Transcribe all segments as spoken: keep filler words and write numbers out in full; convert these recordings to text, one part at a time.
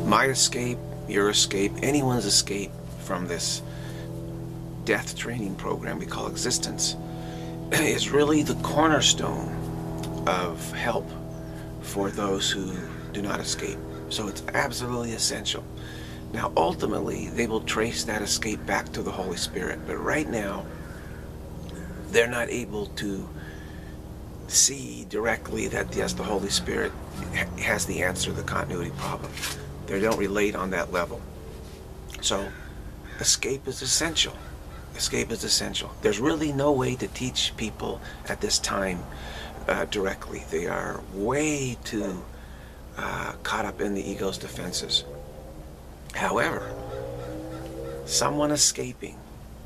my escape, your escape, anyone's escape from this death training program we call existence is really the cornerstone of help for those who do not escape. So it's absolutely essential. Now ultimately they will trace that escape back to the Holy Spirit, but right now they're not able to see directly that yes, the Holy Spirit has the answer to the continuity problem. They don't relate on that level. So escape is essential. Escape is essential. There's really no way to teach people at this time uh, directly. They are way too uh, caught up in the ego's defenses. However, someone escaping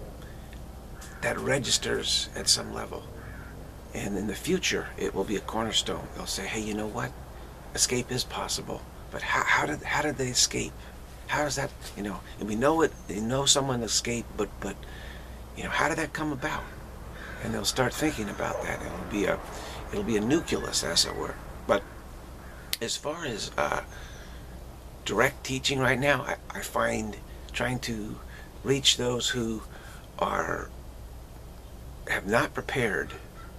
that registers at some level, and in the future it will be a cornerstone. They'll say, hey, you know what? Escape is possible, but how, how did how did they escape? How does that, you know? And we know it. They know someone escaped, but but you know, how did that come about? And they'll start thinking about that. It'll be a it'll be a nucleus, as it were. But as far as uh, direct teaching right now, I, I find trying to reach those who are have not prepared,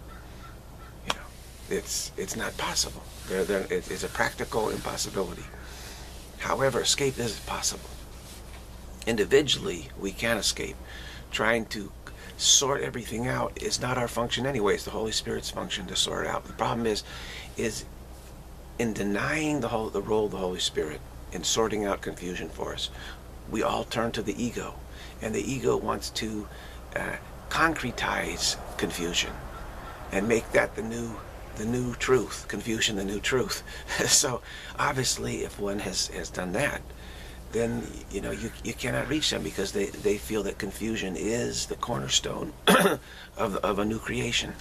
you know, it's it's not possible. They're, they're, it's a practical impossibility. However, escape is possible. Individually, we can escape. Trying to sort everything out is not our function anyway. It's the Holy Spirit's function to sort it out. The problem is, is in denying the whole the role of the Holy Spirit in sorting out confusion for us, we all turn to the ego, and the ego wants to uh, concretize confusion and make that the new the new truth. Confusion, the new truth. So obviously, if one has has done that, then you know you you cannot reach them, because they they feel that confusion is the cornerstone of of a new creation.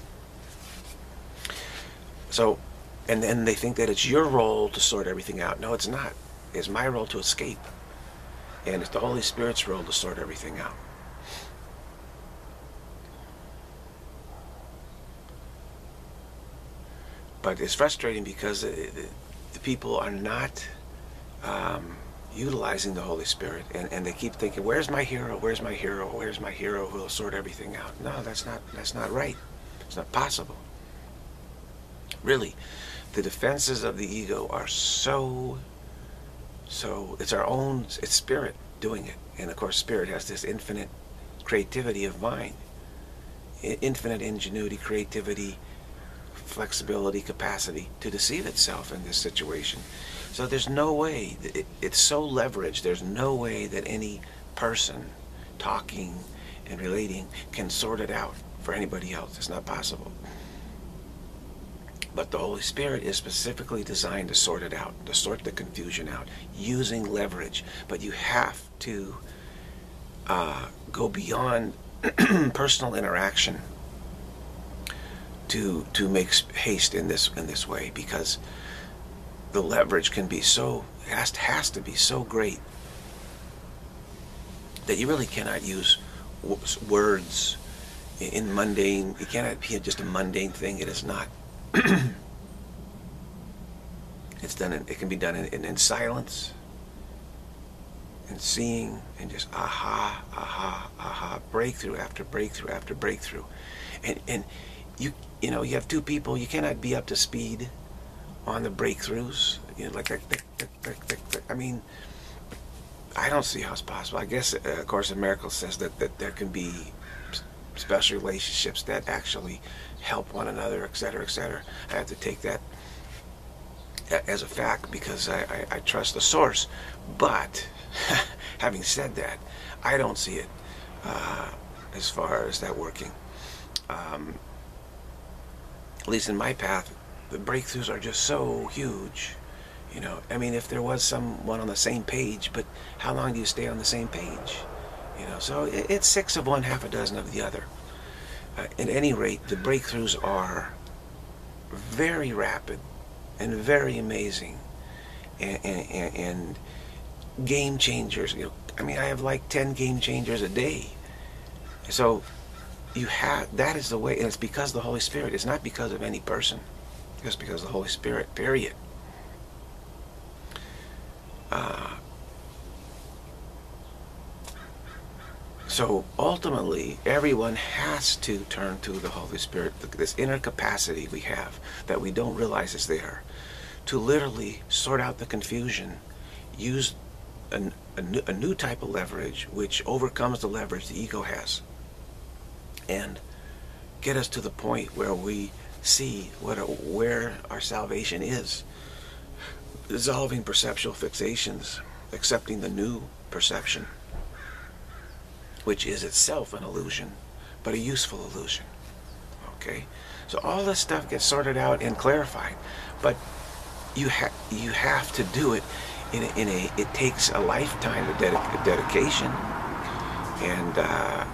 So, and then they think that it's your role to sort everything out. No, it's not. It's my role to escape, and it's the Holy Spirit's role to sort everything out. But it's frustrating because the, the people are not um, utilizing the Holy Spirit, and, and they keep thinking, where's my hero, where's my hero, where's my hero who will sort everything out. No, that's not, that's not right. It's not possible. Really, the defenses of the ego are so, so, it's our own, it's spirit doing it. And of course, spirit has this infinite creativity of mind, infinite ingenuity, creativity, flexibility, capacity to deceive itself in this situation. So there's no way, it, it's so leveraged, there's no way that any person talking and relating can sort it out for anybody else. It's not possible. But the Holy Spirit is specifically designed to sort it out, to sort the confusion out, using leverage. But you have to uh, go beyond personal interaction to to make haste in this in this way, because the leverage can be so has has to be so great that you really cannot use words in mundane. It cannot be just a mundane thing. It is not. It's done. In, it can be done in, in, in silence, and seeing, and just aha, aha, aha, breakthrough after breakthrough after breakthrough, and and you you know you have two people. You cannot be up to speed on the breakthroughs. You know, like, like, like, like, like, like I mean, I don't see how it's possible. I guess, uh, of course, the miracle says that that there can be special relationships that actually help one another, et cetera, et cetera. I have to take that as a fact because I, I, I trust the source. But having said that, I don't see it uh, as far as that working. Um, at least in my path, the breakthroughs are just so huge. You know, I mean, if there was someone on the same page, but how long do you stay on the same page? You know, so it, it's six of one, half a dozen of the other. Uh, at any rate, the breakthroughs are very rapid and very amazing, and, and, and game changers. You know, I mean, I have like ten game changers a day. So you have, that is the way, and it's because of the Holy Spirit. It's not because of any person. It's because of the Holy Spirit, period. Uh, So ultimately, everyone has to turn to the Holy Spirit, this inner capacity we have that we don't realize is there, to literally sort out the confusion, use a, a, new, a new type of leverage which overcomes the leverage the ego has, and get us to the point where we see what where our salvation is. Dissolving perceptual fixations, accepting the new perception, which is itself an illusion, but a useful illusion. Okay? So all this stuff gets sorted out and clarified, but you have you have to do it in a, in a it takes a lifetime of dedic dedication, and uh,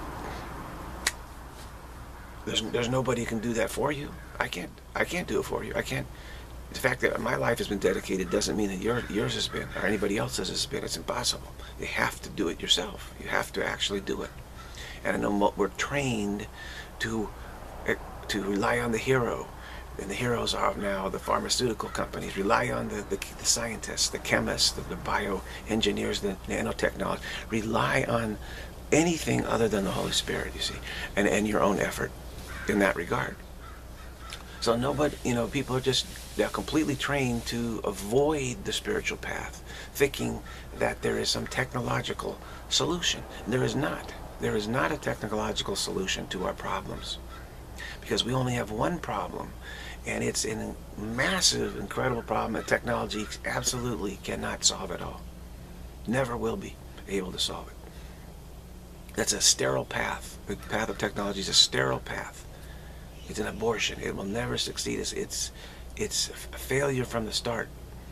there's there's nobody who can do that for you. I can't I can't do it for you. I can't. The fact that my life has been dedicated doesn't mean that your, yours has been, or anybody else's has been. It's impossible. You have to do it yourself. You have to actually do it. And I know we're trained to to rely on the hero, and the heroes are now the pharmaceutical companies. Rely on the, the, the scientists, the chemists, the, the bioengineers, the nanotechnology. Rely on anything other than the Holy Spirit, you see, and, and your own effort in that regard. So nobody, you know, people are just, they're completely trained to avoid the spiritual path, thinking that there is some technological solution. There is not. There is not a technological solution to our problems, because we only have one problem, and it's a massive, incredible problem that technology absolutely cannot solve at all. Never will be able to solve it. That's a sterile path. The path of technology is a sterile path. It's an abortion. It will never succeed. It's, it's, it's a failure from the start.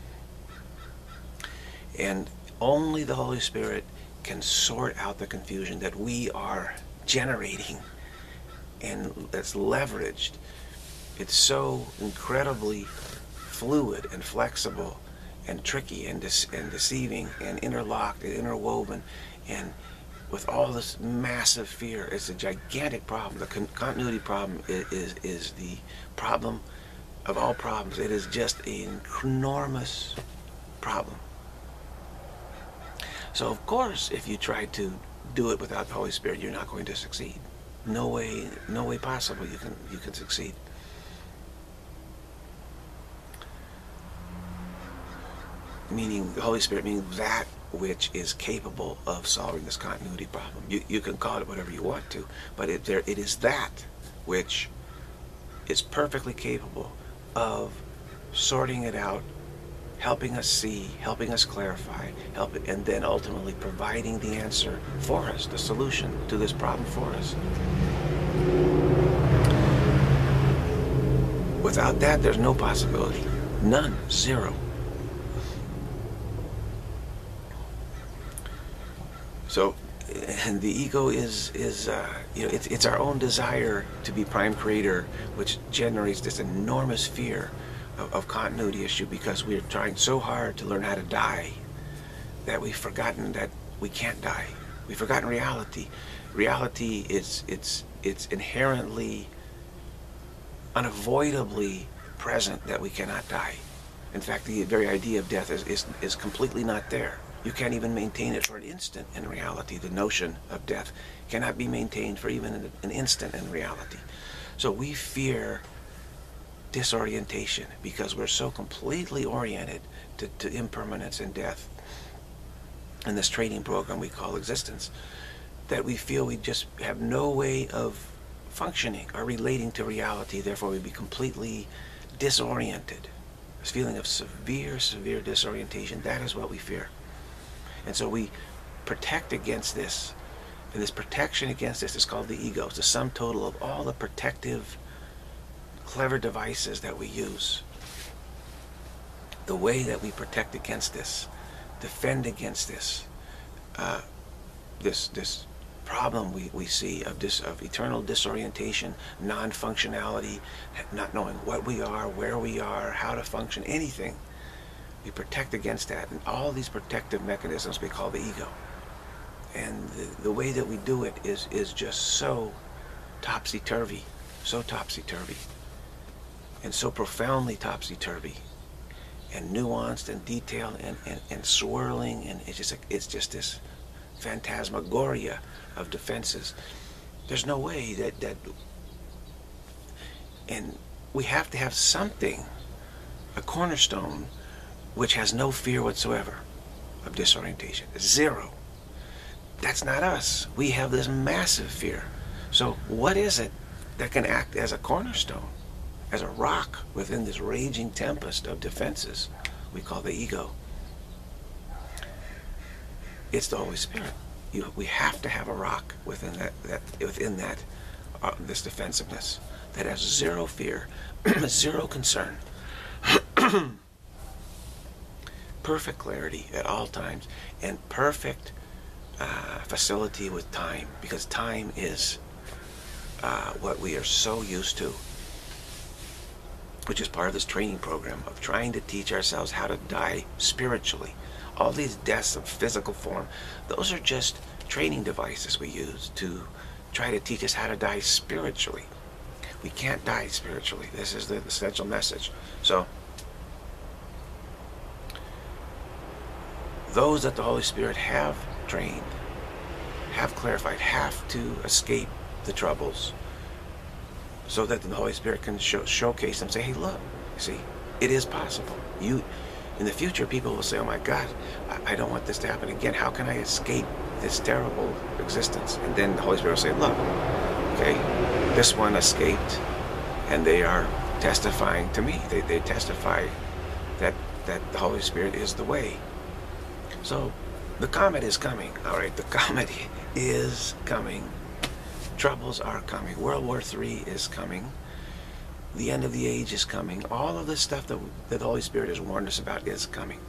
And only the Holy Spirit can sort out the confusion that we are generating, and that's leveraged. It's so incredibly fluid and flexible and tricky and, de and deceiving and interlocked and interwoven, and with all this massive fear. It's a gigantic problem. The con continuity problem is, is, is the problem of all problems. It is just an enormous problem. So of course, if you try to do it without the Holy Spirit, you're not going to succeed. No way, no way possible you can you can succeed. Meaning the Holy Spirit, meaning that which is capable of solving this continuity problem. You, you can call it whatever you want to, but it, there, it is that which is perfectly capable of sorting it out, helping us see, helping us clarify, help it, and then ultimately providing the answer for us, the solution to this problem for us. Without that, there's no possibility. None. Zero. So, and the ego is, is uh, you know, it's, it's our own desire to be prime creator, which generates this enormous fear of, of continuity issue, because we're trying so hard to learn how to die that we've forgotten that we can't die. We've forgotten reality. Reality is, it's, it's inherently, unavoidably present that we cannot die. In fact, the very idea of death is, is, is completely not there. You can't even maintain it for an instant in reality. The notion of death cannot be maintained for even an instant in reality. So we fear disorientation because we're so completely oriented to, to impermanence and death in this training program we call existence, that we feel we just have no way of functioning or relating to reality. Therefore we be completely disoriented. This feeling of severe, severe disorientation, that is what we fear. And so we protect against this. And this protection against this is called the ego. It's the sum total of all the protective, clever devices that we use. The way that we protect against this, defend against this, uh, this, this problem we, we see of, dis, of eternal disorientation, non-functionality, not knowing what we are, where we are, how to function, anything. We protect against that, and all these protective mechanisms we call the ego. And the, the way that we do it is, is just so topsy-turvy, so topsy-turvy, and so profoundly topsy-turvy, and nuanced and detailed and, and, and swirling, and it's just, it's just this phantasmagoria of defenses. There's no way that, that, and we have to have something, a cornerstone, which has no fear whatsoever of disorientation. Zero. That's not us. We have this massive fear. So what is it that can act as a cornerstone, as a rock within this raging tempest of defenses we call the ego? It's the Holy Spirit. You, we have to have a rock within that, that within that, uh, this defensiveness that has zero fear, zero concern, perfect clarity at all times, and perfect uh, facility with time, because time is uh, what we are so used to, which is part of this training program of trying to teach ourselves how to die spiritually. All these deaths of physical form, those are just training devices we use to try to teach us how to die spiritually. We can't die spiritually. This is the essential message. So, those that the Holy Spirit have trained, have clarified, have to escape the troubles so that the Holy Spirit can show, showcase them, say, hey, look, see, it is possible. You, in the future, people will say, oh my God, I, I don't want this to happen again. How can I escape this terrible existence? And then the Holy Spirit will say, look, okay, this one escaped, and they are testifying to me. They, they testify that, that the Holy Spirit is the way. So the comet is coming, all right? The comet is coming. Troubles are coming. World War Three is coming. The end of the age is coming. All of this stuff that, that the Holy Spirit has warned us about is coming.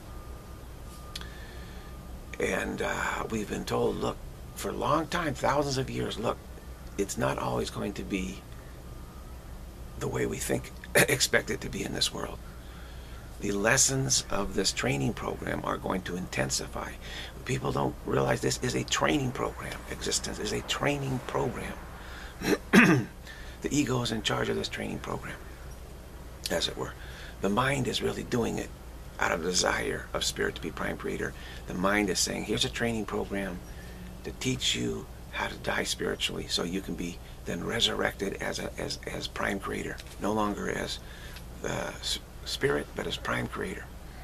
And uh, we've been told, look, for a long time, thousands of years, look, it's not always going to be the way we think, expect it to be in this world. The lessons of this training program are going to intensify. People don't realize this is a training program. Existence is a training program. The ego is in charge of this training program, as it were. The mind is really doing it out of desire of spirit to be prime creator. The mind is saying, here's a training program to teach you how to die spiritually so you can be then resurrected as a as, as prime creator. No longer as the spirit, but as prime creator.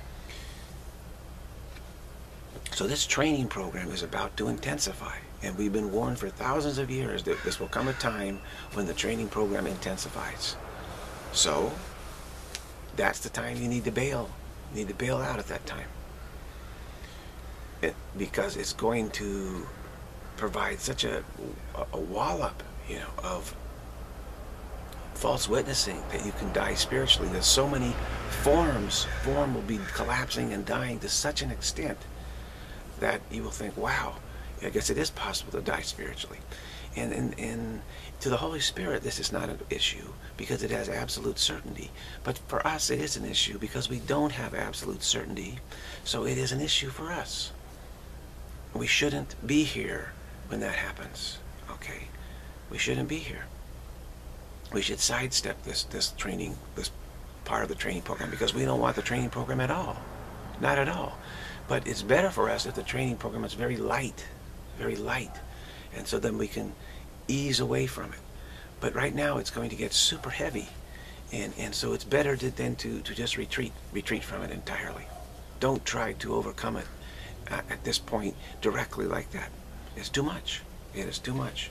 So this training program is about to intensify. And we've been warned for thousands of years that this will come a time when the training program intensifies. So that's the time you need to bail. You need to bail out at that time. It, because it's going to provide such a, a wallop, you know, of false witnessing that you can die spiritually. There's so many forms. Form will be collapsing and dying to such an extent that you will think, wow, I guess it is possible to die spiritually. And, and, and to the Holy Spirit, this is not an issue because it has absolute certainty. But for us, it is an issue because we don't have absolute certainty. So it is an issue for us. We shouldn't be here when that happens, okay? We shouldn't be here. We should sidestep this, this training, this part of the training program, because we don't want the training program at all. Not at all. But it's better for us if the training program is very light, very light. And so then we can ease away from it. But right now it's going to get super heavy. And, and so it's better to, than to, to just retreat, retreat from it entirely. Don't try to overcome it uh, at this point directly like that. It's too much. It is too much.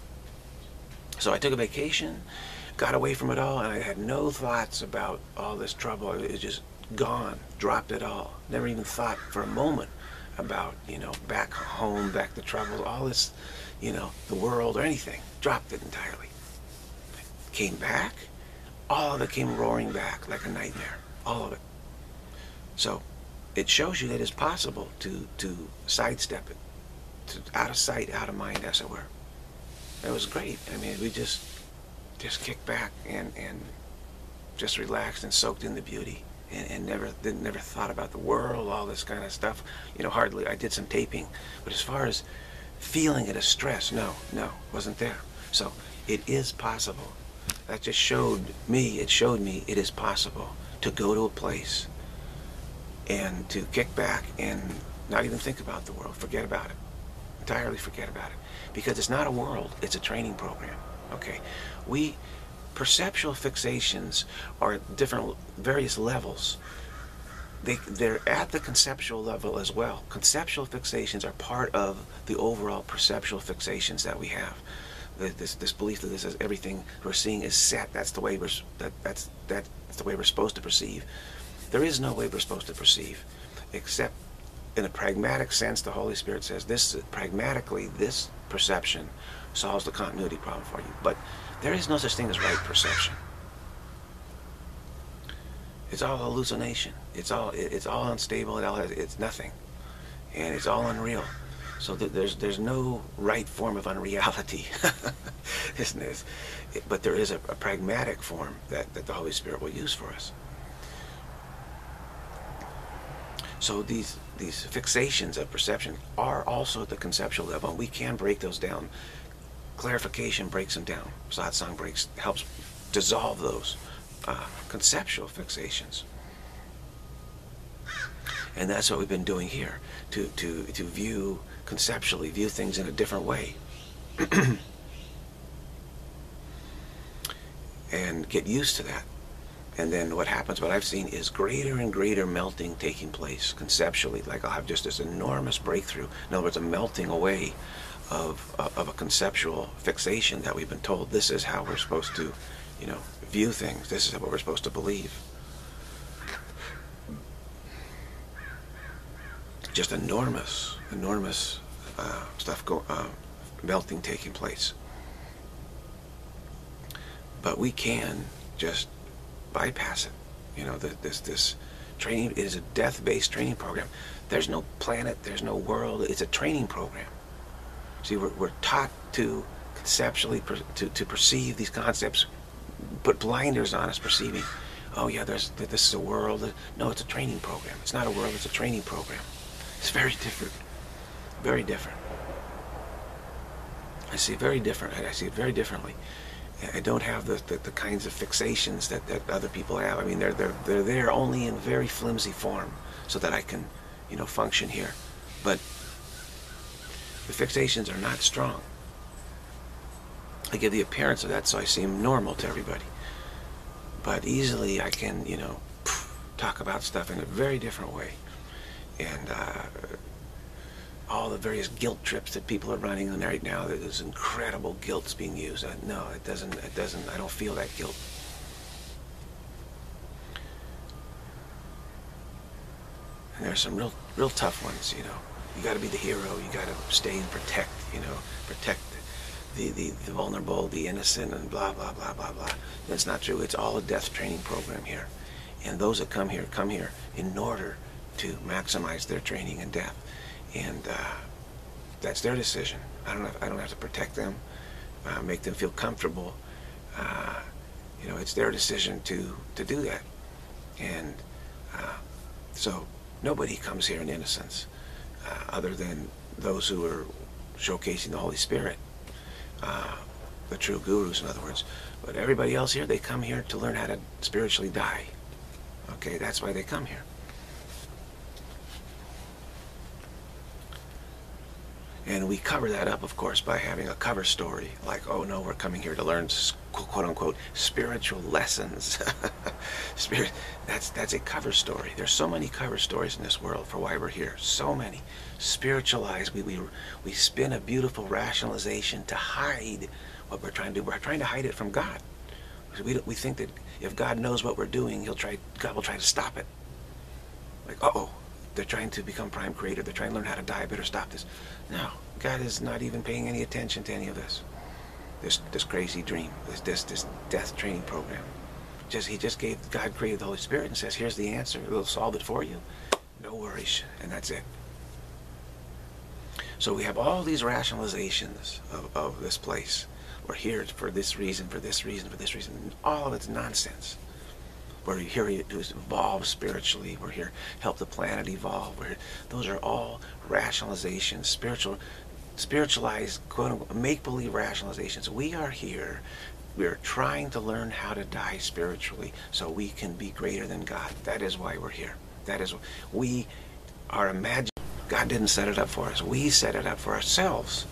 So I took a vacation, got away from it all, and I had no thoughts about all this trouble. It was just gone, dropped it all. Never even thought for a moment about, you know, back home, back to trouble, all this, you know, the world or anything. Dropped it entirely. Came back, all of it came roaring back like a nightmare. All of it. So it shows you that it's possible to, to sidestep it. To, out of sight, out of mind, as it were. It was great. I mean, we just just kicked back and, and just relaxed and soaked in the beauty. And, and never did, never thought about the world, all this kind of stuff. You know, hardly. I did some taping, but as far as feeling it as stress, no, no, wasn't there. So it is possible. That just showed me. It showed me it is possible to go to a place and to kick back and not even think about the world. Forget about it. Entirely forget about it. Because it's not a world, it's a training program. Okay? We, perceptual fixations are at different, various levels. They, they're at the conceptual level as well. Conceptual fixations are part of the overall perceptual fixations that we have. This, this belief that this is everything we're seeing is set. That's the way we're that, that's that's the way we're supposed to perceive. There is no way we're supposed to perceive, except in a pragmatic sense. The Holy Spirit says this pragmatically. This perception solves the continuity problem for you. But there is no such thing as right perception. It's all hallucination. It's all it's all unstable. It all has, it's nothing, and it's all unreal. So th there's there's no right form of unreality, isn't it? It, but there is a, a pragmatic form that that the Holy Spirit will use for us. So these these fixations of perception are also at the conceptual level, and we can break those down. Clarification breaks them down. Satsang breaks helps dissolve those uh, conceptual fixations. And that's what we've been doing here, to, to, to view, conceptually, view things in a different way. And get used to that. And then what happens, what I've seen, is greater and greater melting taking place conceptually. Like I'll have just this enormous breakthrough. In other words, a melting away of, of a conceptual fixation that we've been told. This is how we're supposed to, you know, view things. This is what we're supposed to believe. Just enormous, enormous uh, stuff go, uh, melting taking place. But we can just bypass it. You know, the, this this training, it is a death-based training program. There's no planet, there's no world. It's a training program. See, we're, we're taught to conceptually per, to to perceive these concepts, put blinders on us perceiving. Oh yeah, there's this is a world. No, it's a training program. It's not a world. It's a training program. It's very different, very different. I see it very different. I see it very differently. I don't have the, the, the kinds of fixations that, that other people have. I mean, they're, they're, they're there only in very flimsy form so that I can, you know, function here. But the fixations are not strong. I give the appearance of that so I seem normal to everybody. But easily I can, you know, talk about stuff in a very different way. And uh, all the various guilt trips that people are running on right now, there's incredible guilt's being used. Uh, no, it doesn't, it doesn't, I don't feel that guilt. And there's some real, real tough ones, you know. You gotta be the hero, you gotta stay and protect, you know, protect the, the, the vulnerable, the innocent, and blah, blah, blah, blah, blah. That's not true. It's all a death training program here. And those that come here, come here in order to maximize their training in death. And uh, that's their decision. I don't have, I don't have to protect them, uh, make them feel comfortable. Uh, you know, it's their decision to, to do that. And uh, so nobody comes here in innocence, uh, other than those who are showcasing the Holy Spirit, uh, the true gurus, in other words. But everybody else here, they come here to learn how to spiritually die. Okay, that's why they come here. And we cover that up, of course, by having a cover story, like, oh no, we're coming here to learn, quote-unquote, spiritual lessons. Spirit, that's, that's a cover story. There's so many cover stories in this world for why we're here. So many. Spiritualized, we, we, we spin a beautiful rationalization to hide what we're trying to do. We're trying to hide it from God. We, we think that if God knows what we're doing, he'll try, God will try to stop it. Like, uh-oh. They're trying to become prime creator. They're trying to learn how to die. I better stop this. No, God is not even paying any attention to any of this. This this crazy dream, this this this death training program. Just he just gave God created the Holy Spirit and says, here's the answer. It'll solve it for you. No worries, and that's it. So we have all these rationalizations of, of this place. We're here for this reason, for this reason, for this reason. All of it's nonsense. We're here to evolve spiritually. We're here to help the planet evolve. We're here. Those are all rationalizations, spiritual, spiritualized, quote-unquote, make-believe rationalizations. We are here. We're trying to learn how to die spiritually so we can be greater than God. That is why we're here. That is, we are imagining God didn't set it up for us. We set it up for ourselves.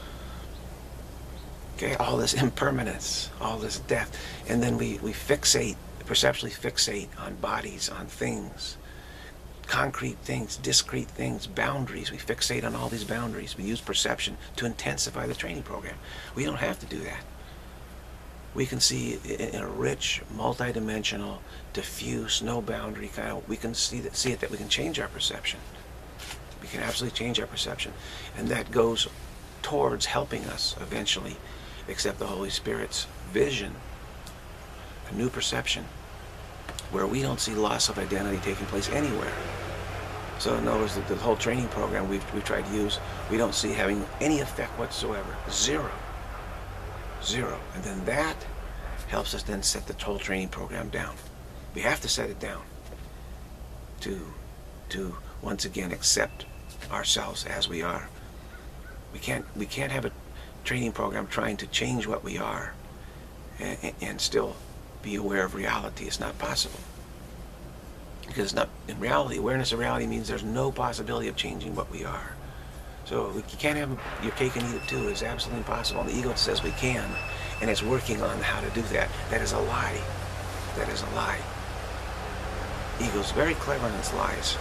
Okay, all this impermanence, all this death. And then we, we fixate, perceptually fixate on bodies, on things, concrete things, discrete things, boundaries. We fixate on all these boundaries. We use perception to intensify the training program. We don't have to do that. We can see in a rich, multidimensional, diffuse, no boundary kind of, we can see that, see it that we can change our perception. We can absolutely change our perception. And that goes towards helping us eventually accept the Holy Spirit's vision, a new perception, where we don't see loss of identity taking place anywhere. So in other words, the, the whole training program we've, we've tried to use, we don't see having any effect whatsoever. Zero. Zero. And then that helps us then set the whole training program down. We have to set it down to, to once again accept ourselves as we are. We can't, we can't have a training program trying to change what we are and, and still be aware of reality. It's not possible. Because it's not, in reality, awareness of reality means there's no possibility of changing what we are. So you can't have your cake and eat it too. It's absolutely impossible. And the ego says we can, and it's working on how to do that. That is a lie. That is a lie. Ego's very clever in its lies.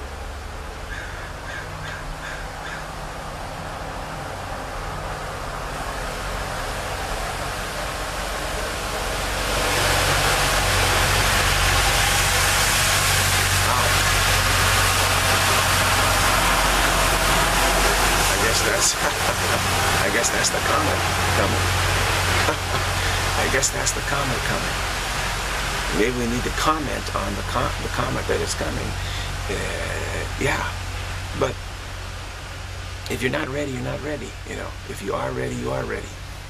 I guess that's the comet coming. I guess that's the comet coming. Maybe we need to comment on the, com the comet that is coming. Uh, yeah, but if you're not ready, you're not ready. You know, if you are ready, you are ready.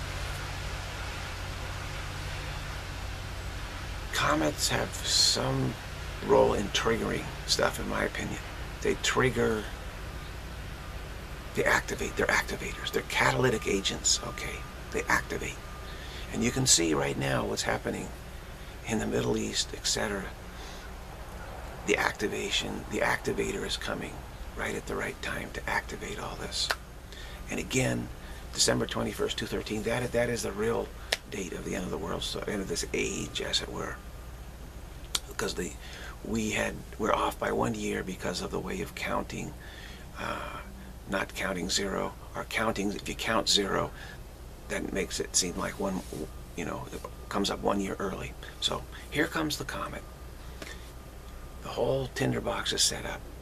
Comets have some role in triggering stuff, in my opinion. They trigger. They activate. They're activators. They're catalytic agents, okay? They activate. And you can see right now what's happening in the Middle East, et cetera. The activation, the activator is coming right at the right time to activate all this. And again, December twenty-first, two thirteen, that, that is the real date of the end of the world, so end of this age, as it were. Because the, we had, we're off by one year because of the way of counting. Uh, not counting zero, or counting, if you count zero, that makes it seem like one, you know, it comes up one year early. So here comes the comet. The whole tinderbox is set up,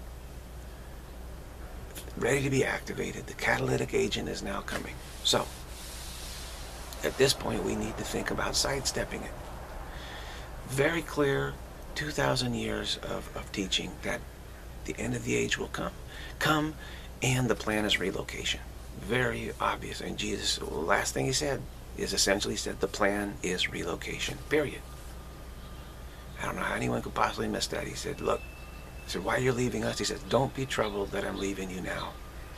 ready to be activated. The catalytic agent is now coming. So at this point, we need to think about sidestepping it. Very clear, two thousand years of, of teaching that the end of the age will come. Come, and the plan is relocation. Very obvious. And Jesus, the last thing he said is essentially said the plan is relocation, period. I don't know how anyone could possibly miss that. He said, look, I said, why are you leaving us? He said, don't be troubled that I'm leaving you now.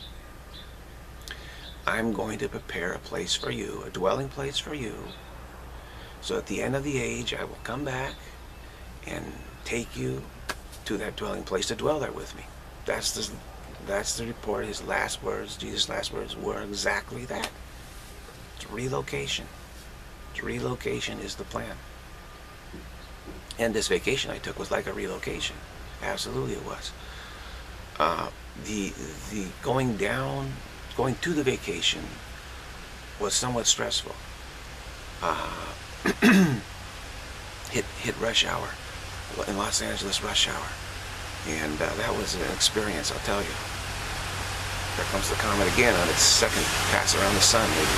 I'm going to prepare a place for you, a dwelling place for you. So at the end of the age, I will come back and take you to that dwelling place to dwell there with me. That's the That's the report. His last words, Jesus' last words, were exactly that. It's relocation. It's relocation is the plan. And this vacation I took was like a relocation. Absolutely it was. Uh, the the going down, going to the vacation was somewhat stressful. Uh, hit hit rush hour in Los Angeles, rush hour. And uh, that was an experience, I'll tell you. There comes the comet again on its second pass around the sun, maybe.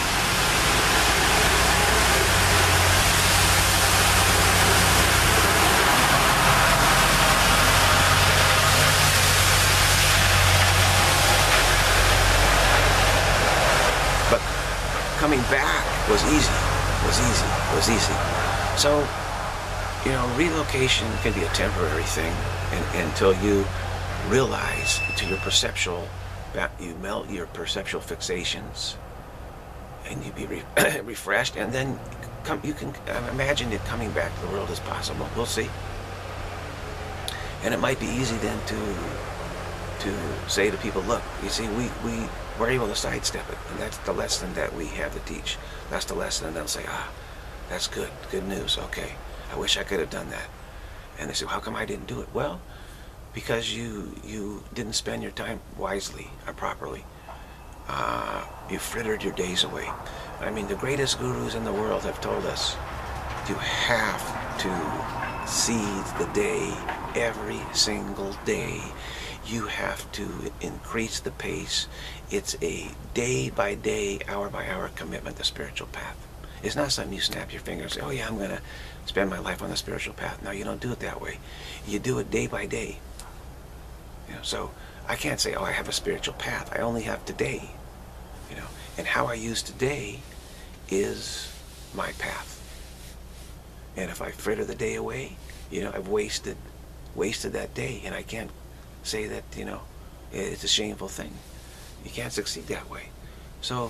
But coming back was easy, was easy, was easy. So, you know, relocation can be a temporary thing. And, until you realize, to your perceptual, you melt your perceptual fixations, and you be re refreshed, and then come, you can imagine it coming back to the world as possible. We'll see. And it might be easy then to to say to people, look, you see, we, we, we're able to sidestep it. And that's the lesson that we have to teach. That's the lesson. And they'll say, ah, that's good. Good news. Okay. I wish I could have done that. And they say, well, how come I didn't do it? Well, because you, you didn't spend your time wisely or properly. Uh, you frittered your days away. I mean, the greatest gurus in the world have told us you have to seize the day every single day. You have to increase the pace. It's a day by day, hour by hour commitment to spiritual path. It's not something you snap your fingers and say, oh yeah, I'm going to spend my life on the spiritual path. No, you don't do it that way. You do it day by day. You know, so I can't say, oh, I have a spiritual path. I only have today. You know, and how I use today is my path. And if I fritter the day away, you know, I've wasted wasted that day, and I can't say that, you know, it's a shameful thing. You can't succeed that way. So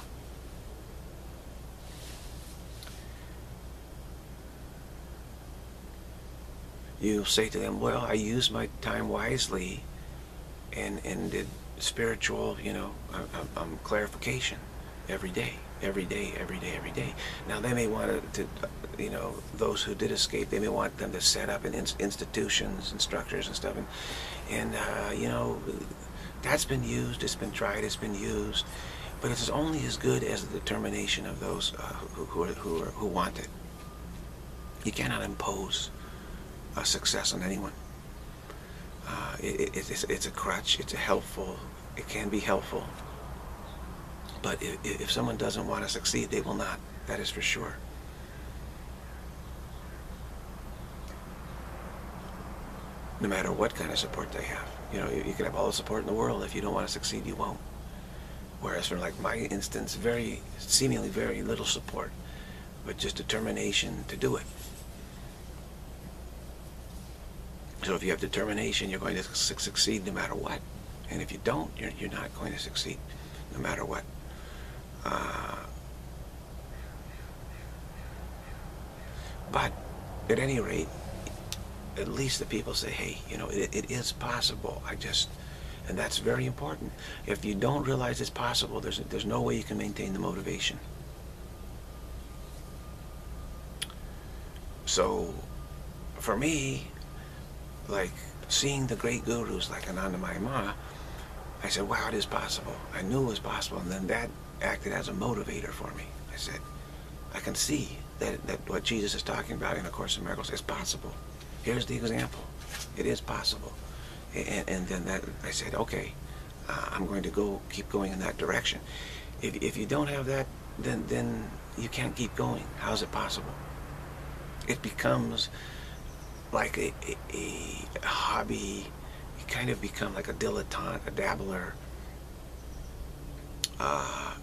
you say to them, well, I used my time wisely and and did spiritual, you know, um, um, clarification every day, every day, every day, every day. Now they may want to, you know, those who did escape, they may want them to set up in institutions and structures and stuff, and, and uh, you know, that's been used, it's been tried, it's been used, but it's only as good as the determination of those uh, who, who, are, who, are, who want it. You cannot impose a success on anyone. Uh, it, it, it's, it's a crutch, it's a helpful, it can be helpful, but if, if someone doesn't want to succeed, they will not, that is for sure. No matter what kind of support they have. You know, you, you can have all the support in the world. If you don't want to succeed, you won't. Whereas for like my instance, very, seemingly very little support, but just determination to do it. So if you have determination, you're going to su succeed no matter what. And if you don't, you're, you're not going to succeed no matter what. Uh, but at any rate, at least the people say, hey, you know, it, it is possible. I just, and that's very important. If you don't realize it's possible, there's, there's no way you can maintain the motivation. So for me, like seeing the great gurus like Anandamayi Ma, I said, wow, it is possible. I knew it was possible, and then that acted as a motivator for me. I said, I can see that, that what Jesus is talking about in A Course in Miracles is possible. Here's the example. It is possible. And, and then that, I said, okay, uh, I'm going to go, keep going in that direction. If, if you don't have that, then, then you can't keep going. How is it possible? It becomes like a, a, a hobby. You kind of become like a dilettante, a dabbler. Uh,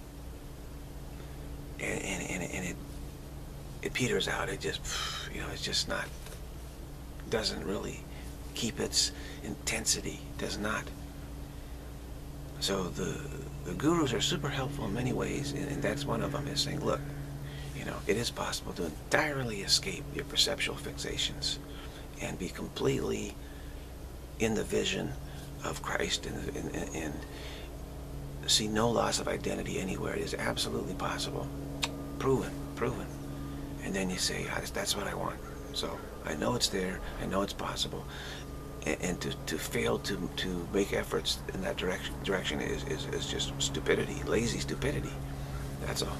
and, and, and, and it, it peters out. It just, you know, it's just not, doesn't really keep its intensity, does not. So the, the gurus are super helpful in many ways, and, and that's one of them, is saying, look, you know, it is possible to entirely escape your perceptual fixations and be completely in the vision of Christ and, and, and, and see no loss of identity anywhere. It is absolutely possible. Proven, proven. And then you say, ah, that's what I want. So I know it's there, I know it's possible. And, and to, to fail to, to make efforts in that direction, direction is, is, is just stupidity, lazy stupidity. That's all.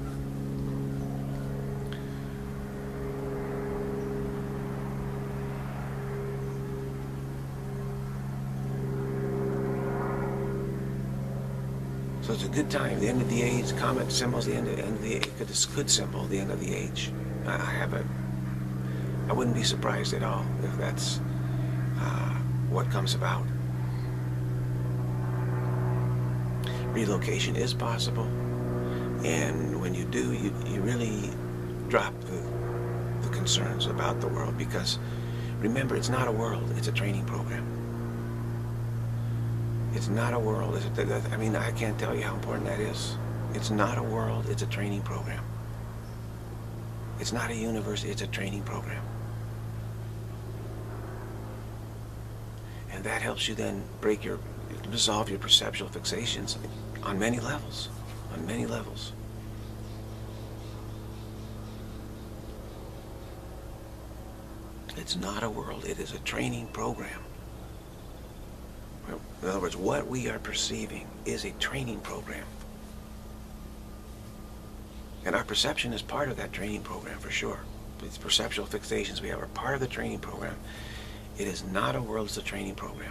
So it's a good time, the end of the age. Comet symbols the end of, end of the age. It's a good symbol, the end of the age. I have a, I wouldn't be surprised at all if that's uh, what comes about. Relocation is possible, and when you do, you, you really drop the, the concerns about the world, because remember, it's not a world, it's a training program. It's not a world. I mean, I can't tell you how important that is. It's not a world, it's a training program. It's not a universe, it's a training program. And that helps you then break your, dissolve your perceptual fixations on many levels, on many levels. It's not a world, it is a training program. In other words, what we are perceiving is a training program. And our perception is part of that training program for sure. These perceptual fixations we have are part of the training program. It is not a world, it's a training program.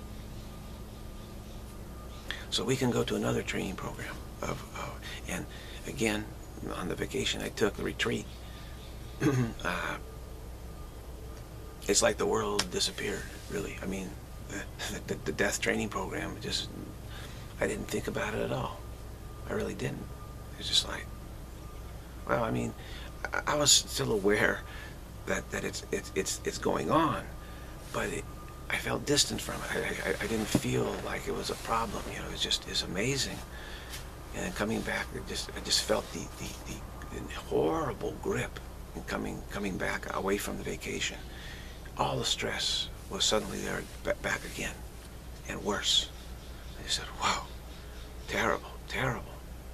So we can go to another training program. Of, of and again, on the vacation I took, the retreat, uh, it's like the world disappeared, really. I mean, the, the, the death training program, just, I didn't think about it at all. I really didn't. It's just like, well, I mean, I, I was still aware that, that it's, it's, it's, it's going on, but it, I felt distant from it. I, I, I didn't feel like it was a problem, you know, it's just, it's amazing. And then coming back, it just, I just felt the, the, the, the horrible grip in coming, coming back away from the vacation. All the stress was suddenly there back again, and worse. I said, wow, terrible, terrible.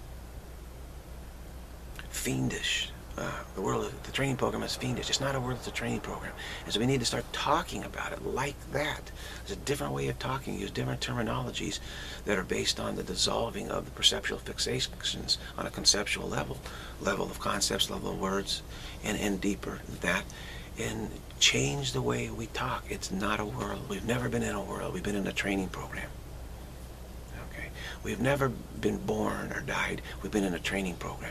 Fiendish. Uh, the world, the training program is fiendish. It's not a world, it's a training program. And so we need to start talking about it like that. There's a different way of talking, use different terminologies that are based on the dissolving of the perceptual fixations on a conceptual level, level of concepts, level of words, and, and deeper than that. And change the way we talk. It's not a world. We've never been in a world. We've been in a training program. Okay? We've never been born or died. We've been in a training program.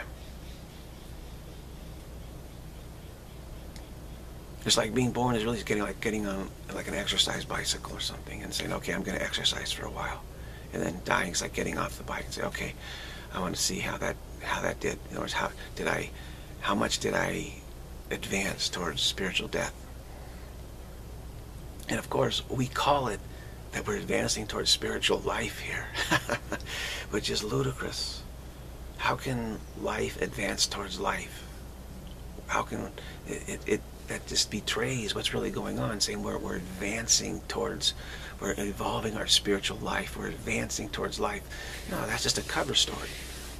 It's like being born is really getting like getting on like an exercise bicycle or something and saying, okay, I'm going to exercise for a while. And then dying is like getting off the bike and say, okay, I want to see how that how that did. In other words, how did I, how much did I advance towards spiritual death? And of course, we call it that we're advancing towards spiritual life here, which is ludicrous. How can life advance towards life? How can it, it, it that just betrays what's really going on, saying we're, we're advancing towards, we're evolving our spiritual life, we're advancing towards life. No, that's just a cover story.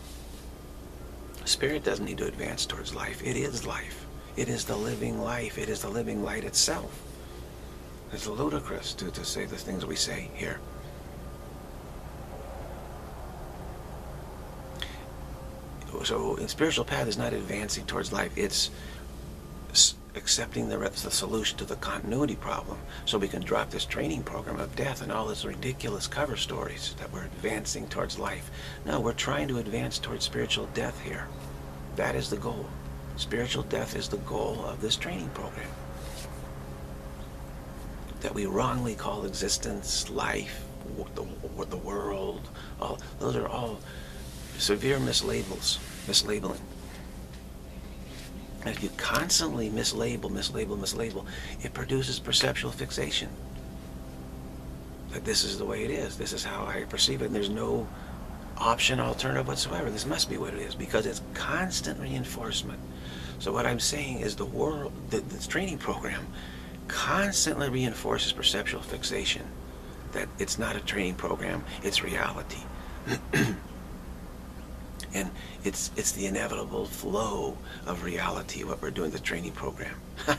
Spirit doesn't need to advance towards life. It is life. It is the living life. It is the living light itself. It's ludicrous to, to say the things we say here. So, the spiritual path is not advancing towards life. It's accepting the, the solution to the continuity problem, so we can drop this training program of death and all these ridiculous cover stories that we're advancing towards life. No, we're trying to advance towards spiritual death here. That is the goal. Spiritual death is the goal of this training program that we wrongly call existence, life, the, the world. All those are all severe mislabels, mislabeling. And if you constantly mislabel, mislabel, mislabel, it produces perceptual fixation. That this is the way it is. This is how I perceive it. And there's no option, alternative whatsoever. This must be what it is, because it's constant reinforcement. So what I'm saying is the world, the, this training program constantly reinforces perceptual fixation. That it's not a training program, it's reality. And it's it's the inevitable flow of reality, what we're doing the training program.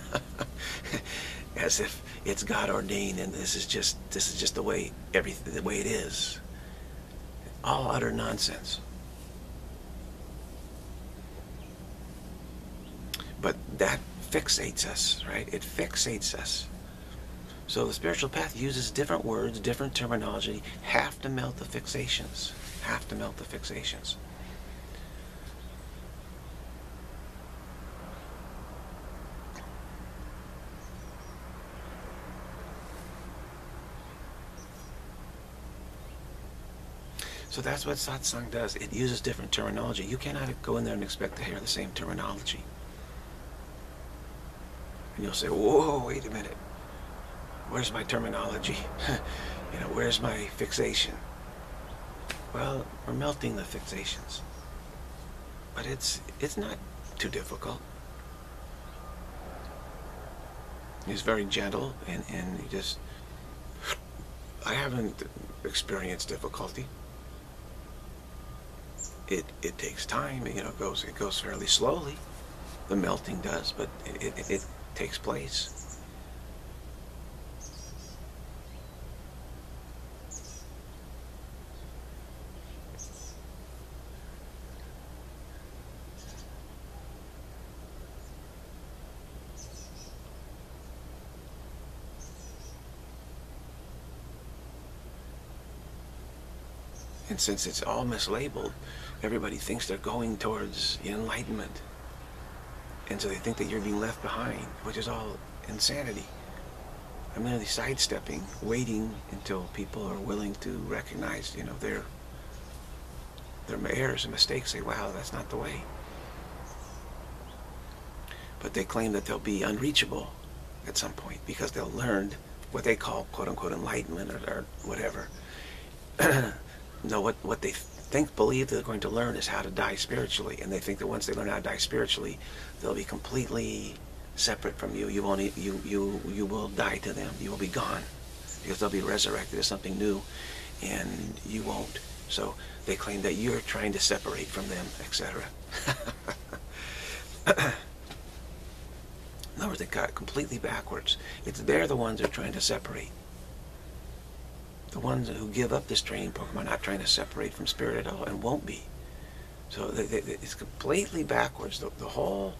As if it's God ordained and this is just this is just the way everything the way it is. All utter nonsense. But that fixates us, right? It fixates us. So the spiritual path uses different words, different terminology, have to melt the fixations. Have to melt the fixations. So that's what satsang does. It uses different terminology. You cannot go in there and expect to hear the same terminology. And you'll say, whoa, wait a minute. Where's my terminology? You know, where's my fixation? Well, we're melting the fixations. But it's it's not too difficult. It's very gentle, and, and you just, I haven't experience difficulty. It it takes time. You know, it goes it goes fairly slowly. The melting does, but it it, it takes place. And since it's all mislabeled, everybody thinks they're going towards enlightenment. And so they think that you're being left behind, which is all insanity. I'm merely sidestepping, waiting until people are willing to recognize, you know, their, their errors and mistakes, say, wow, that's not the way. But they claim that they'll be unreachable at some point because they'll learn what they call, quote-unquote, enlightenment or, or whatever. No, what, what they think, believe they're going to learn is how to die spiritually. And they think that once they learn how to die spiritually, they'll be completely separate from you. You won't, you, you, you will die to them. You will be gone because they'll be resurrected as something new and you won't. So they claim that you're trying to separate from them, et cetera. In other words, they got it completely backwards. It's they're the ones that are trying to separate. The ones who give up this training program are not trying to separate from spirit at all, and won't be. So they, they, it's completely backwards. The, the whole,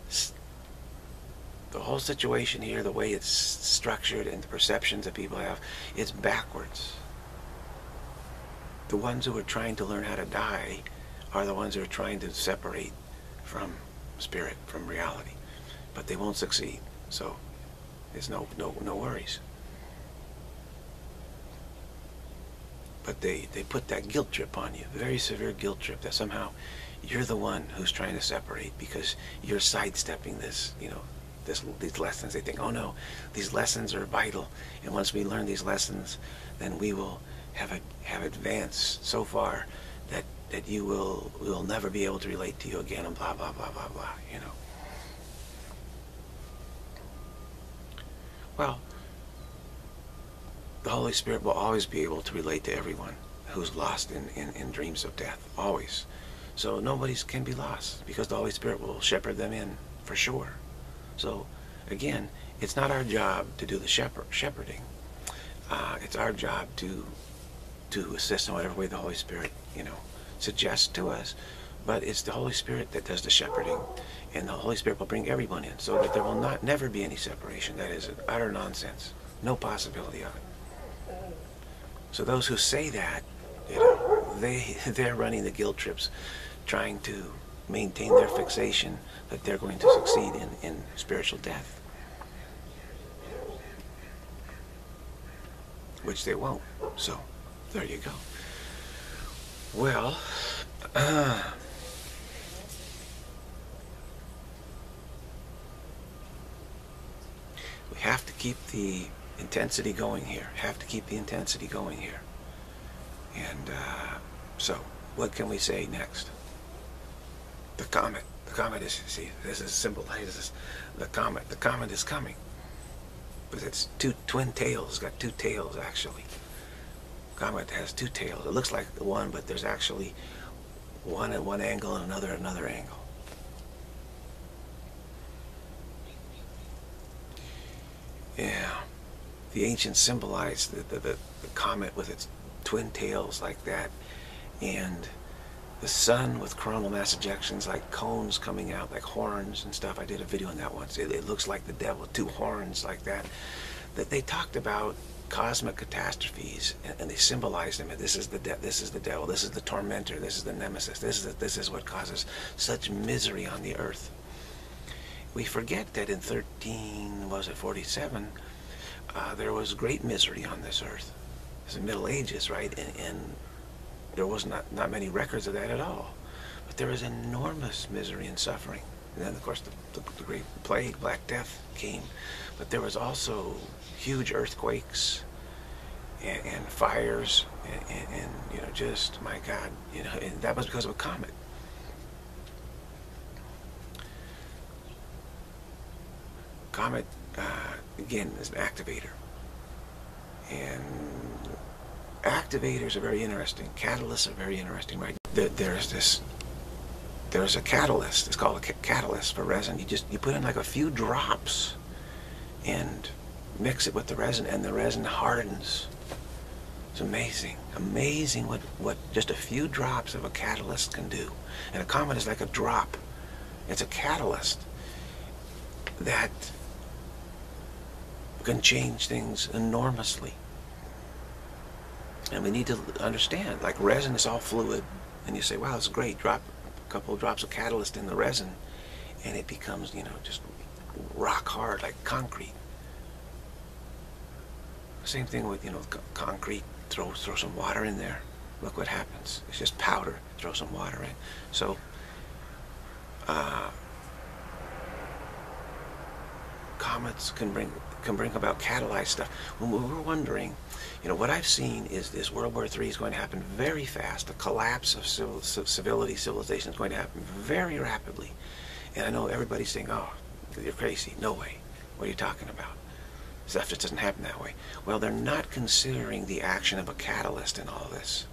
the whole situation here, the way it's structured, and the perceptions that people have, it's backwards. The ones who are trying to learn how to die are the ones who are trying to separate from spirit, from reality, but they won't succeed. So there's no no no worries. But they, they put that guilt trip on you, a very severe guilt trip, that somehow you're the one who's trying to separate because you're sidestepping this, you know, this, these lessons. They think, oh no, these lessons are vital, and once we learn these lessons, then we will have a, have advanced so far that, that you will, we will never be able to relate to you again, and blah, blah, blah, blah, blah, you know. Well, the Holy Spirit will always be able to relate to everyone who's lost in, in, in dreams of death, always. So nobody can be lost because the Holy Spirit will shepherd them in for sure. So again, it's not our job to do the shepherd, shepherding. Uh, it's our job to to assist in whatever way the Holy Spirit, you know, suggests to us. But it's the Holy Spirit that does the shepherding, and the Holy Spirit will bring everyone in, so that there will not never be any separation. That is utter nonsense. No possibility of it. So those who say that, you know, they, they're running the guilt trips, trying to maintain their fixation that they're going to succeed in, in spiritual death. Which they won't. So, there you go. Well, uh, we have to keep the intensity going here. Have to keep the intensity going here. And uh, so, what can we say next? The comet. The comet is, see, this is symbolizes the comet. The comet is coming. But it's two twin tails. It's got two tails, actually. Comet has two tails. It looks like the one, but there's actually one at one angle and another at another angle. Yeah. The ancients symbolized the, the, the, the comet with its twin tails like that, and the sun with coronal mass ejections like cones coming out, like horns and stuff. I did a video on that once. It, it looks like the devil, two horns like that. That they talked about cosmic catastrophes, and, and they symbolized them. This is the de this is the devil. This is the tormentor. This is the nemesis. This is the, this is what causes such misery on the earth. We forget that in thirteen was it forty-seven, uh, there was great misery on this earth. It's the Middle Ages, right? And, and there was not not many records of that at all. But there was enormous misery and suffering. And then, of course, the, the, the Great Plague, Black Death, came. But there was also huge earthquakes and, and fires, and, and, and, you know, just, my God, you know, and that was because of a comet. Comet, uh, again, is an activator. And activators are very interesting. Catalysts are very interesting, right? There, there's this, there's a catalyst. It's called a ca catalyst for resin. You just, you put in like a few drops and mix it with the resin, and the resin hardens. It's amazing. Amazing what, what just a few drops of a catalyst can do. And a comet is like a drop. It's a catalyst that can change things enormously. And we need to understand, like resin is all fluid, and you say, wow, it's great, drop a couple of drops of catalyst in the resin, and it becomes, you know, just rock hard, like concrete. Same thing with, you know, concrete, throw, throw some water in there, look what happens. It's just powder, throw some water in. So, uh, comets can bring, can bring about catalyzed stuff. When we were wondering, you know, what I've seen is this World War Three is going to happen very fast. The collapse of civil, civility, civilization is going to happen very rapidly. And I know everybody's saying, oh, you're crazy. No way. What are you talking about? Stuff just doesn't happen that way. Well, they're not considering the action of a catalyst in all of this.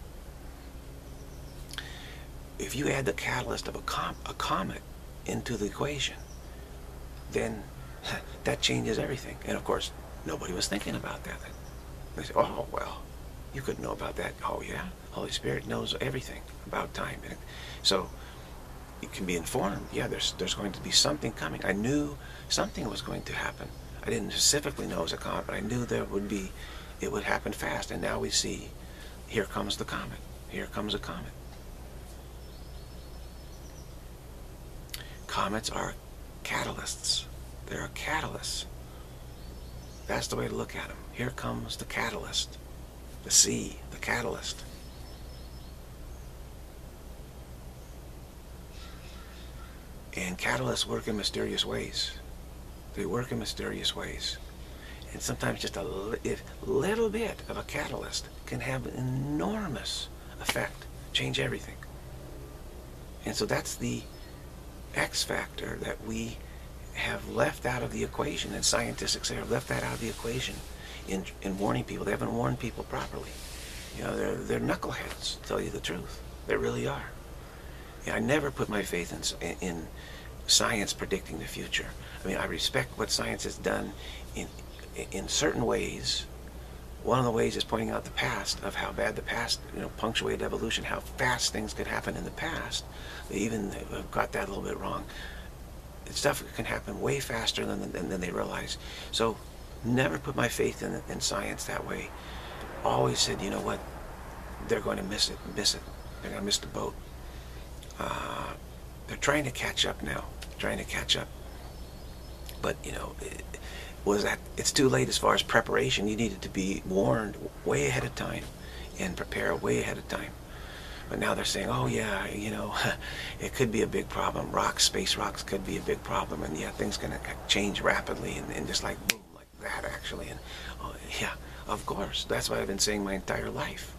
If you add the catalyst of a, com a comet into the equation, then that changes everything. And of course, nobody was thinking about that. They say, oh, well, you couldn't know about that. Oh, yeah? Holy Spirit knows everything about time. And so you can be informed. Yeah, there's, there's going to be something coming. I knew something was going to happen. I didn't specifically know it was a comet, but I knew there would be, it would happen fast. And now we see, here comes the comet. Here comes a comet. Comets are catalysts. They're catalysts. That's the way to look at them. Here comes the catalyst. The sea, the catalyst. And catalysts work in mysterious ways. They work in mysterious ways. And sometimes just a li if little bit of a catalyst can have an enormous effect, change everything. And so that's the X factor that we have left out of the equation, and scientists have left that out of the equation in, in warning people. They haven't warned people properly. You know, they're, they're knuckleheads, to tell you the truth. They really are. And I never put my faith in, in science predicting the future. I mean, I respect what science has done in, in certain ways. One of the ways is pointing out the past, of how bad the past, you know, punctuated evolution, how fast things could happen in the past. They even got that a little bit wrong. Stuff can happen way faster than, than, than they realize. So never put my faith in, in science that way. Always said, you know what, they're going to miss it, miss it. They're going to miss the boat. Uh, they're trying to catch up now, trying to catch up. But, you know, it, was that, it's too late as far as preparation. You needed to be warned way ahead of time and prepare way ahead of time. But now they're saying, oh yeah, you know, it could be a big problem. Rocks, space rocks could be a big problem. And yeah, things can change rapidly and, and just like boom, like that actually. And oh, yeah, of course. That's what I've been saying my entire life.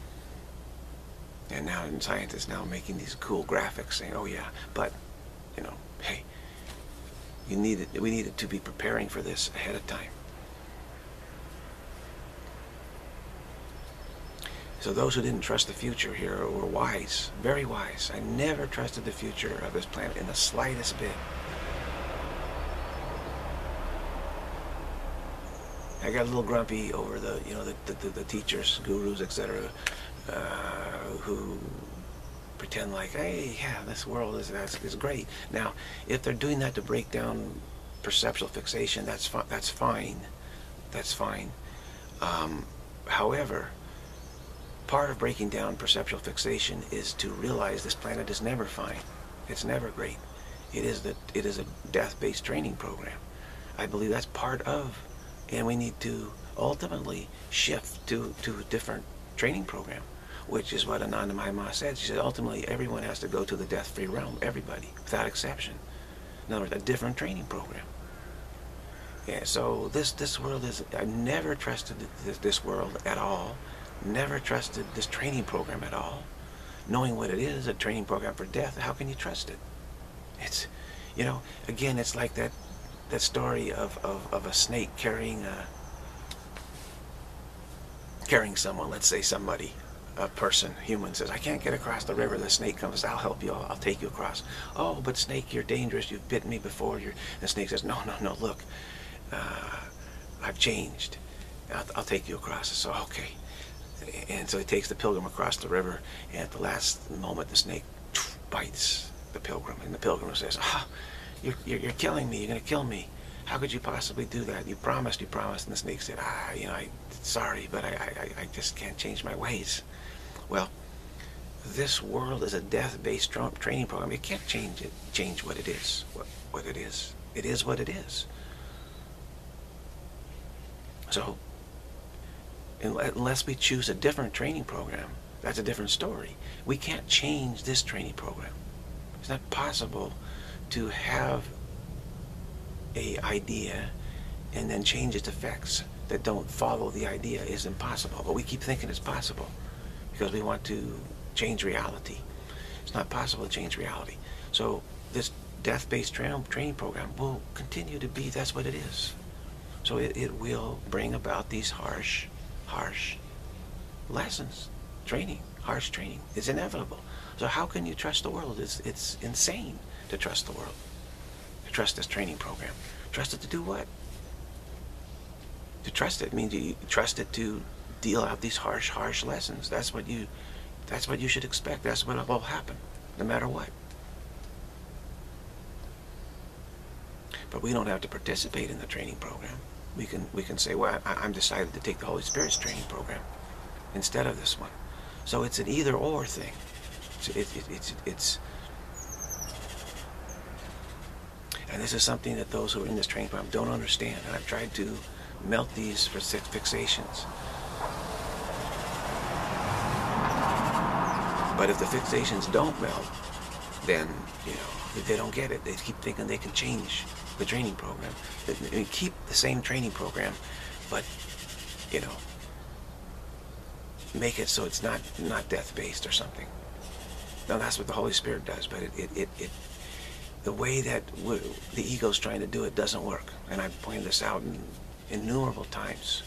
And now scientists now making these cool graphics saying, oh yeah, but, you know, hey, you needed, we needed to be preparing for this ahead of time. So those who didn't trust the future here were wise, very wise. I never trusted the future of this planet in the slightest bit. I got a little grumpy over the, you know, the, the, the teachers, gurus, et cetera, uh, who pretend like, hey, yeah, this world is, is great. Now, if they're doing that to break down perceptual fixation, that's, fi that's fine. That's fine. Um, however, part of breaking down perceptual fixation is to realize this planet is never fine. It's never great. It is the, it is a death-based training program. I believe that's part of, and we need to ultimately shift to, to a different training program, which is what Ananda Mahima said. She said ultimately everyone has to go to the death-free realm, everybody, without exception. In other words, a different training program. Yeah, so this, this world is, I've never trusted this, this world at all. Never trusted this training program at all. Knowing what it is, a training program for death, how can you trust it? It's, you know, again, it's like that that story of, of, of a snake carrying a, carrying someone, let's say somebody, a person, human, says, I can't get across the river. The snake comes, I'll help you, I'll, I'll take you across. Oh, but snake, you're dangerous, you've bitten me before. You're... The snake says, no, no, no, look, uh, I've changed. I'll, I'll take you across. So, okay. And so he takes the pilgrim across the river, and at the last moment, the snake bites the pilgrim, and the pilgrim says, ah, you're, you're, you're killing me, you're going to kill me. How could you possibly do that? You promised, you promised. And the snake said, ah, you know, I, sorry, but I, I, I just can't change my ways. Well, this world is a death-based training program. You can't change it, change what it is, what, what it is. It is what it is. So, unless we choose a different training program, that's a different story. We can't change this training program. It's not possible to have a idea and then change its effects that don't follow the idea. Is impossible. But we keep thinking it's possible because we want to change reality. It's not possible to change reality. So this death-based tra training program will continue to be, that's what it is. So it, it will bring about these harsh, harsh lessons, training, harsh training. It's inevitable. So how can you trust the world? It's, it's insane to trust the world, to trust this training program. Trust it to do what? To trust it means you trust it to deal out these harsh, harsh lessons. That's what you, that's what you should expect. That's what will happen, no matter what. But we don't have to participate in the training program. We can, we can say, well, I, I'm decided to take the Holy Spirit's training program instead of this one. So it's an either-or thing. It, it, it's, it's, and this is something that those who are in this training program don't understand. And I've tried to melt these fixations. But if the fixations don't melt, then, you know, they don't get it. They keep thinking they can change the training program. They keep the same training program, but, you know, make it so it's not, not death-based or something. Now, that's what the Holy Spirit does, but it, it, it, it the way that the ego's trying to do it doesn't work. And I've pointed this out in innumerable times.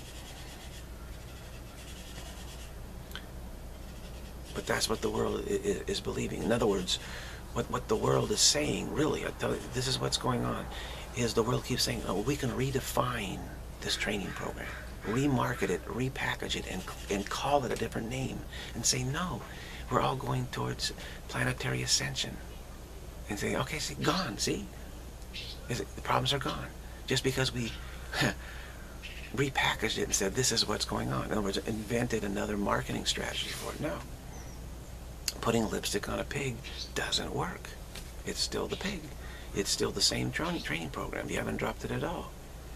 But that's what the world is believing. In other words, what, what the world is saying, really, I tell you, this is what's going on, is the world keeps saying, oh, we can redefine this training program, remarket it, repackage it, and, and call it a different name, and say, no, we're all going towards planetary ascension. And say, okay, see, gone, see? Is it, the problems are gone. Just because we repackaged it and said, this is what's going on. In other words, invented another marketing strategy for it. No. Putting lipstick on a pig doesn't work. It's still the pig. It's still the same tra training program. You haven't dropped it at all.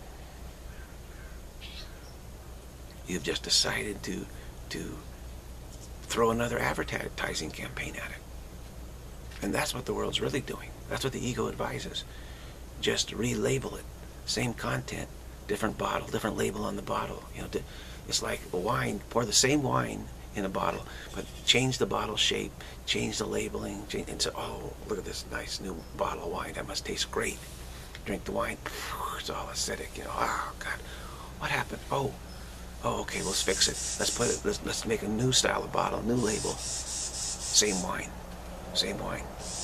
You've just decided to, to throw another advertising campaign at it. And that's what the world's really doing. That's what the ego advises. Just relabel it. Same content, different bottle, different label on the bottle. You know, it's like a wine. Pour the same wine in a bottle, but change the bottle shape, change the labeling, change, and so, oh, look at this nice new bottle of wine. That must taste great. Drink the wine. It's all acidic. You know. Oh God, what happened? Oh, oh, okay. Let's fix it. Let's put it. Let's let's make a new style of bottle, new label. Same wine. Same wine.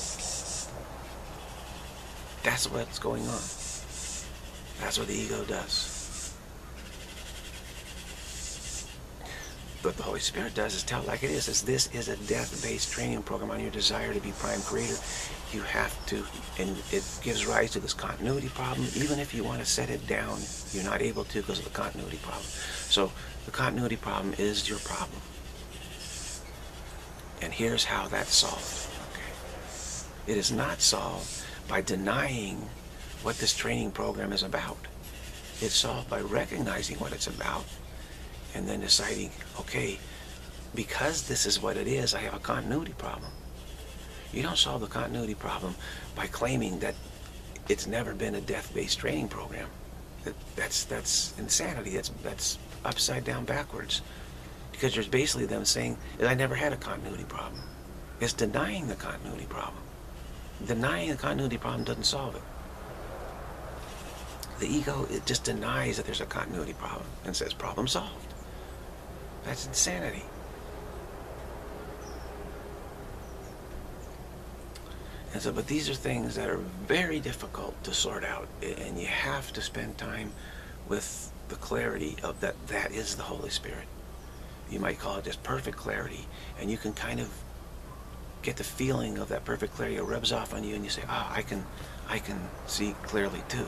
That's what's going on. That's what the ego does. What the Holy Spirit does is tell it like it is. Is this is a death-based training program on your desire to be prime creator. You have to, and it gives rise to this continuity problem. Even if you want to set it down, you're not able to because of the continuity problem. So the continuity problem is your problem. And here's how that's solved. It is not solved by denying what this training program is about. It's solved by recognizing what it's about and then deciding, okay, because this is what it is, I have a continuity problem. You don't solve the continuity problem by claiming that it's never been a death-based training program. That, that's, that's insanity. That's, that's upside down backwards. Because there's basically them saying that I never had a continuity problem. It's denying the continuity problem. Denying the continuity problem doesn't solve it. The ego, it just denies that there's a continuity problem and says problem solved. That's insanity. And so, but these are things that are very difficult to sort out, and you have to spend time with the clarity of that. That is the Holy Spirit. You might call it just perfect clarity, and you can kind of get the feeling of that perfect clarity. It rubs off on you, and you say, "Ah, oh, I can, I can see clearly too."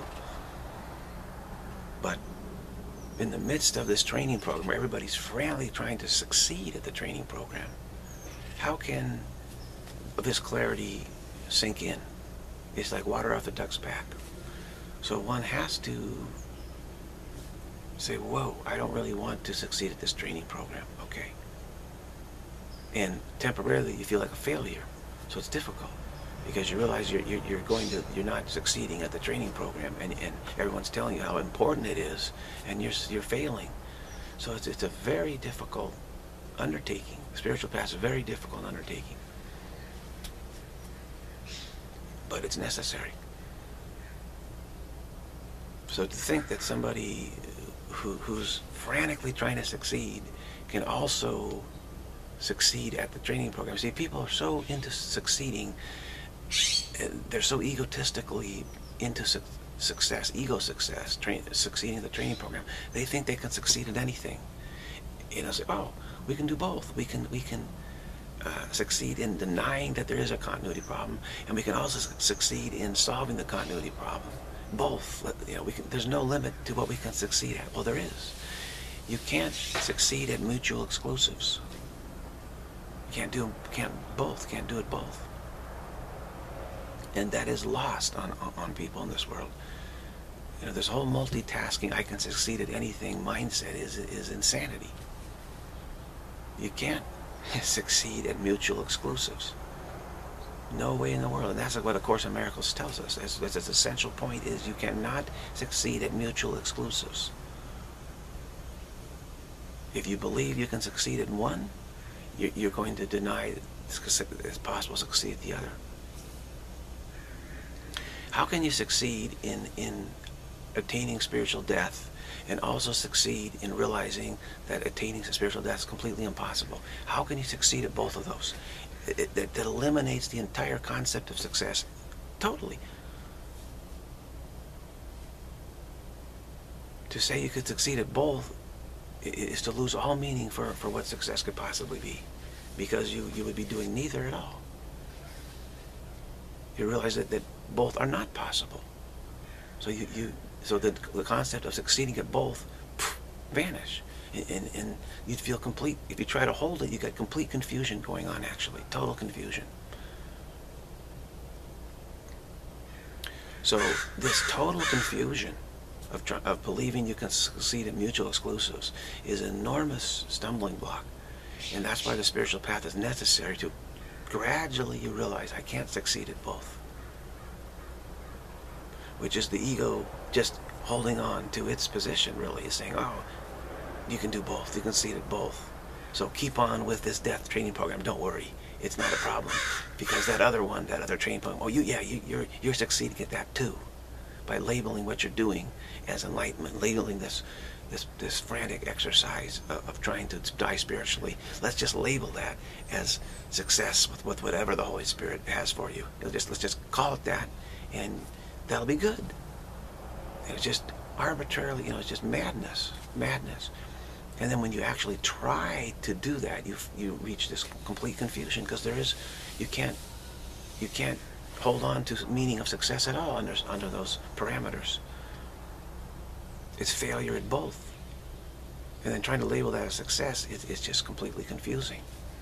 But in the midst of this training program, where everybody's frantically trying to succeed at the training program, how can this clarity sink in? It's like water off the duck's back. So one has to say, whoa, I don't really want to succeed at this training program. Okay. And temporarily you feel like a failure. So it's difficult because you realize you're, you're, you're going to, you're not succeeding at the training program, and, and everyone's telling you how important it is, and you're, you're failing. So it's, it's a very difficult undertaking. Spiritual path is a very difficult undertaking. But it's necessary. So to think that somebody who, who's frantically trying to succeed can also succeed at the training program. See, people are so into succeeding, they're so egotistically into su success, ego success, train, succeeding at the training program. They think they can succeed at anything. You know, say, oh, we can do both. We can, we can Uh, succeed in denying that there is a continuity problem, and we can also su succeed in solving the continuity problem. Both, you know, we can, there's no limit to what we can succeed at. Well, there is. You can't succeed at mutual exclusives. You can't do, can't both, can't do it both. And that is lost on, on, on people in this world. You know, this whole multitasking, I can succeed at anything mindset is, is insanity. You can't succeed at mutual exclusives. No way in the world. And that's what A Course in Miracles tells us. That's, that's its essential point, is you cannot succeed at mutual exclusives. If you believe you can succeed at one, you're, you're going to deny it's possible to succeed at the other. How can you succeed in, in attaining spiritual death and also succeed in realizing that attaining spiritual death is completely impossible? How can you succeed at both of those? It, it, that eliminates the entire concept of success totally. To say you could succeed at both is to lose all meaning for, for what success could possibly be, because you, you would be doing neither at all. You realize that, that both are not possible. So you, you So the, the concept of succeeding at both pff, vanish, and, and, and you'd feel complete. If you try to hold it, you get complete confusion going on, actually, total confusion. So this total confusion of, of believing you can succeed at mutual exclusives is an enormous stumbling block, and that's why the spiritual path is necessary. To gradually you realize I can't succeed at both, which is the ego just holding on to its position, really, is saying, oh, you can do both, you can succeed at both, so keep on with this death training program, don't worry, it's not a problem, because that other one, that other training program, oh, you, yeah, you, you're, you're succeeding at that too, by labeling what you're doing as enlightenment, labeling this, this, this frantic exercise of, of trying to die spiritually. Let's just label that as success with, with whatever the Holy Spirit has for you. It'll just, let's just call it that, and that'll be good. It's just arbitrarily, you know, it's just madness, madness. And then when you actually try to do that, you you reach this complete confusion, because there is, you can't, you can't hold on to meaning of success at all under under those parameters. It's failure at both, and then trying to label that as success, it, it's just completely confusing.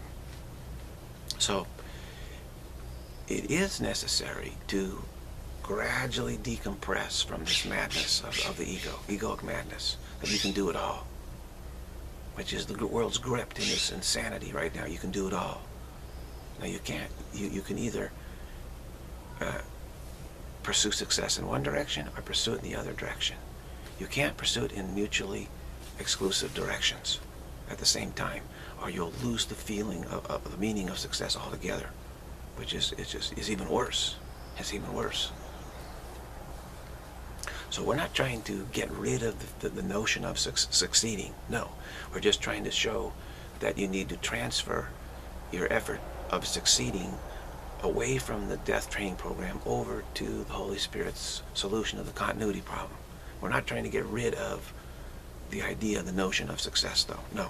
So it is necessary to gradually decompress from this madness of, of the ego, egoic madness, that you can do it all, which is the world's gripped in this insanity right now. You can do it all. No, you can't. You, you can either uh, pursue success in one direction or pursue it in the other direction. You can't pursue it in mutually exclusive directions at the same time, or you'll lose the feeling of, of the meaning of success altogether, which is, it's just, is even worse. It's even worse. So we're not trying to get rid of the, the, the notion of su succeeding. No, we're just trying to show that you need to transfer your effort of succeeding away from the death training program over to the Holy Spirit's solution of the continuity problem. We're not trying to get rid of the idea, the notion of success, though. No.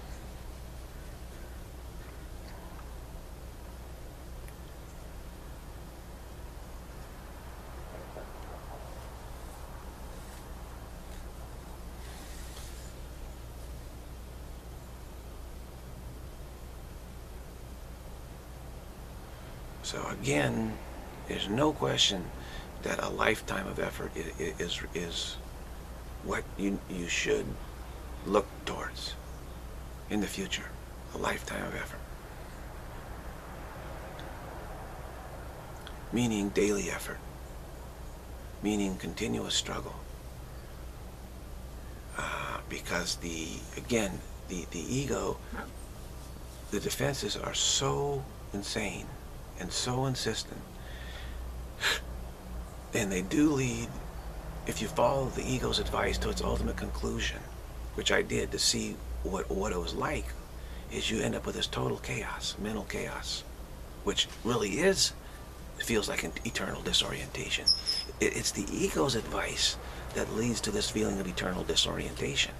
So again, there's no question that a lifetime of effort is, is, is what you, you should look towards in the future. A lifetime of effort. Meaning daily effort. Meaning continuous struggle. Uh, because the, again, the, the ego, the defenses are so insane and so insistent, and they do lead, if you follow the ego's advice to its ultimate conclusion, which I did to see what, what it was like, is you end up with this total chaos, mental chaos, which really is, feels like an eternal disorientation. It, it's the ego's advice that leads to this feeling of eternal disorientation.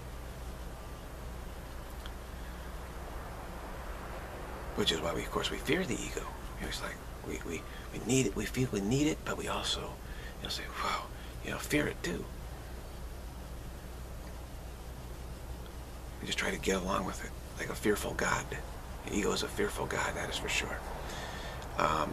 Which is why we, of course, we fear the ego. You know, it's like we, we, we need it, we feel we need it, but we also, you know, say, wow, you know, fear it too. We just try to get along with it, like a fearful God. The ego is a fearful God, that is for sure. Um,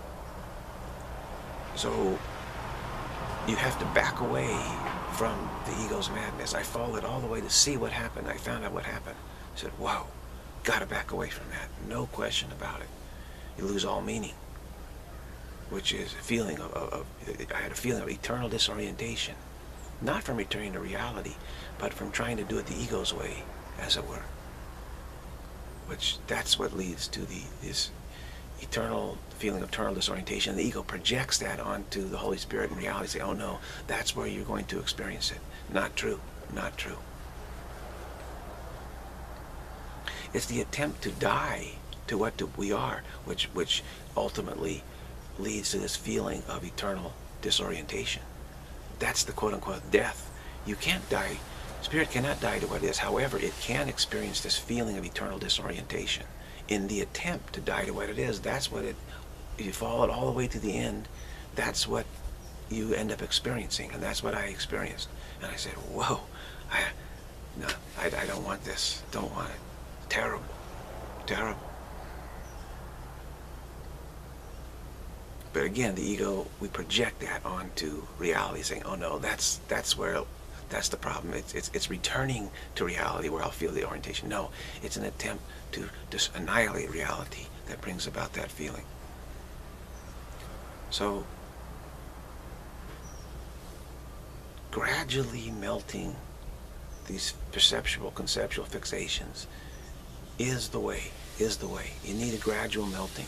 so you have to back away from the ego's madness. I followed all the way to see what happened. I found out what happened. I said, whoa, gotta back away from that. No question about it. You lose all meaning, which is a feeling of, of, of, I had a feeling of eternal disorientation, not from returning to reality, but from trying to do it the ego's way, as it were. Which, that's what leads to the, this eternal feeling of eternal disorientation. The ego projects that onto the Holy Spirit in reality, say, oh no, that's where you're going to experience it. Not true, not true. It's the attempt to die to what we are, which which ultimately leads to this feeling of eternal disorientation. That's the quote-unquote death. You can't die. Spirit cannot die to what it is. However, it can experience this feeling of eternal disorientation. In the attempt to die to what it is, that's what it, if you follow it all the way to the end, that's what you end up experiencing. And that's what I experienced. And I said, whoa, I, no, I, I don't want this. Don't want it. Terrible. Terrible. But again, the ego, we project that onto reality, saying, oh no, that's that's where, that's the problem. It's, it's, it's returning to reality where I'll feel the orientation. No, it's an attempt to just annihilate reality that brings about that feeling. So, gradually melting these perceptual, conceptual fixations is the way, is the way. You need a gradual melting.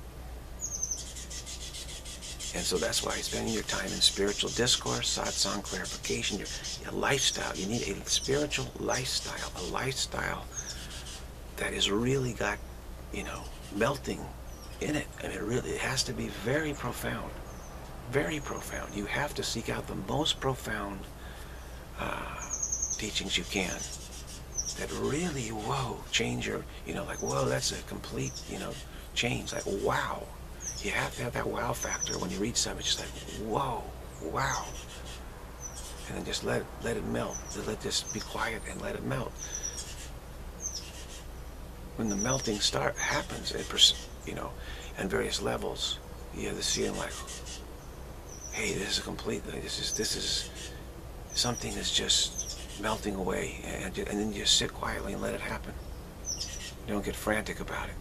And so that's why spending your time in spiritual discourse, satsang, clarification, your, your lifestyle. You need a spiritual lifestyle, a lifestyle that has really got, you know, melting in it. I mean, it really, it has to be very profound, very profound. You have to seek out the most profound uh, teachings you can that really, whoa, change your, you know, like, whoa, that's a complete, you know, change. Like, wow. You have to have that wow factor when you read something. It's just like, whoa, wow. And then just let, let it melt. Let this be quiet and let it melt. When the melting start happens, it, you know, on various levels, you have this feeling like, hey, this is a complete, this is, this is something that's just melting away. And, and then you just sit quietly and let it happen. You don't get frantic about it.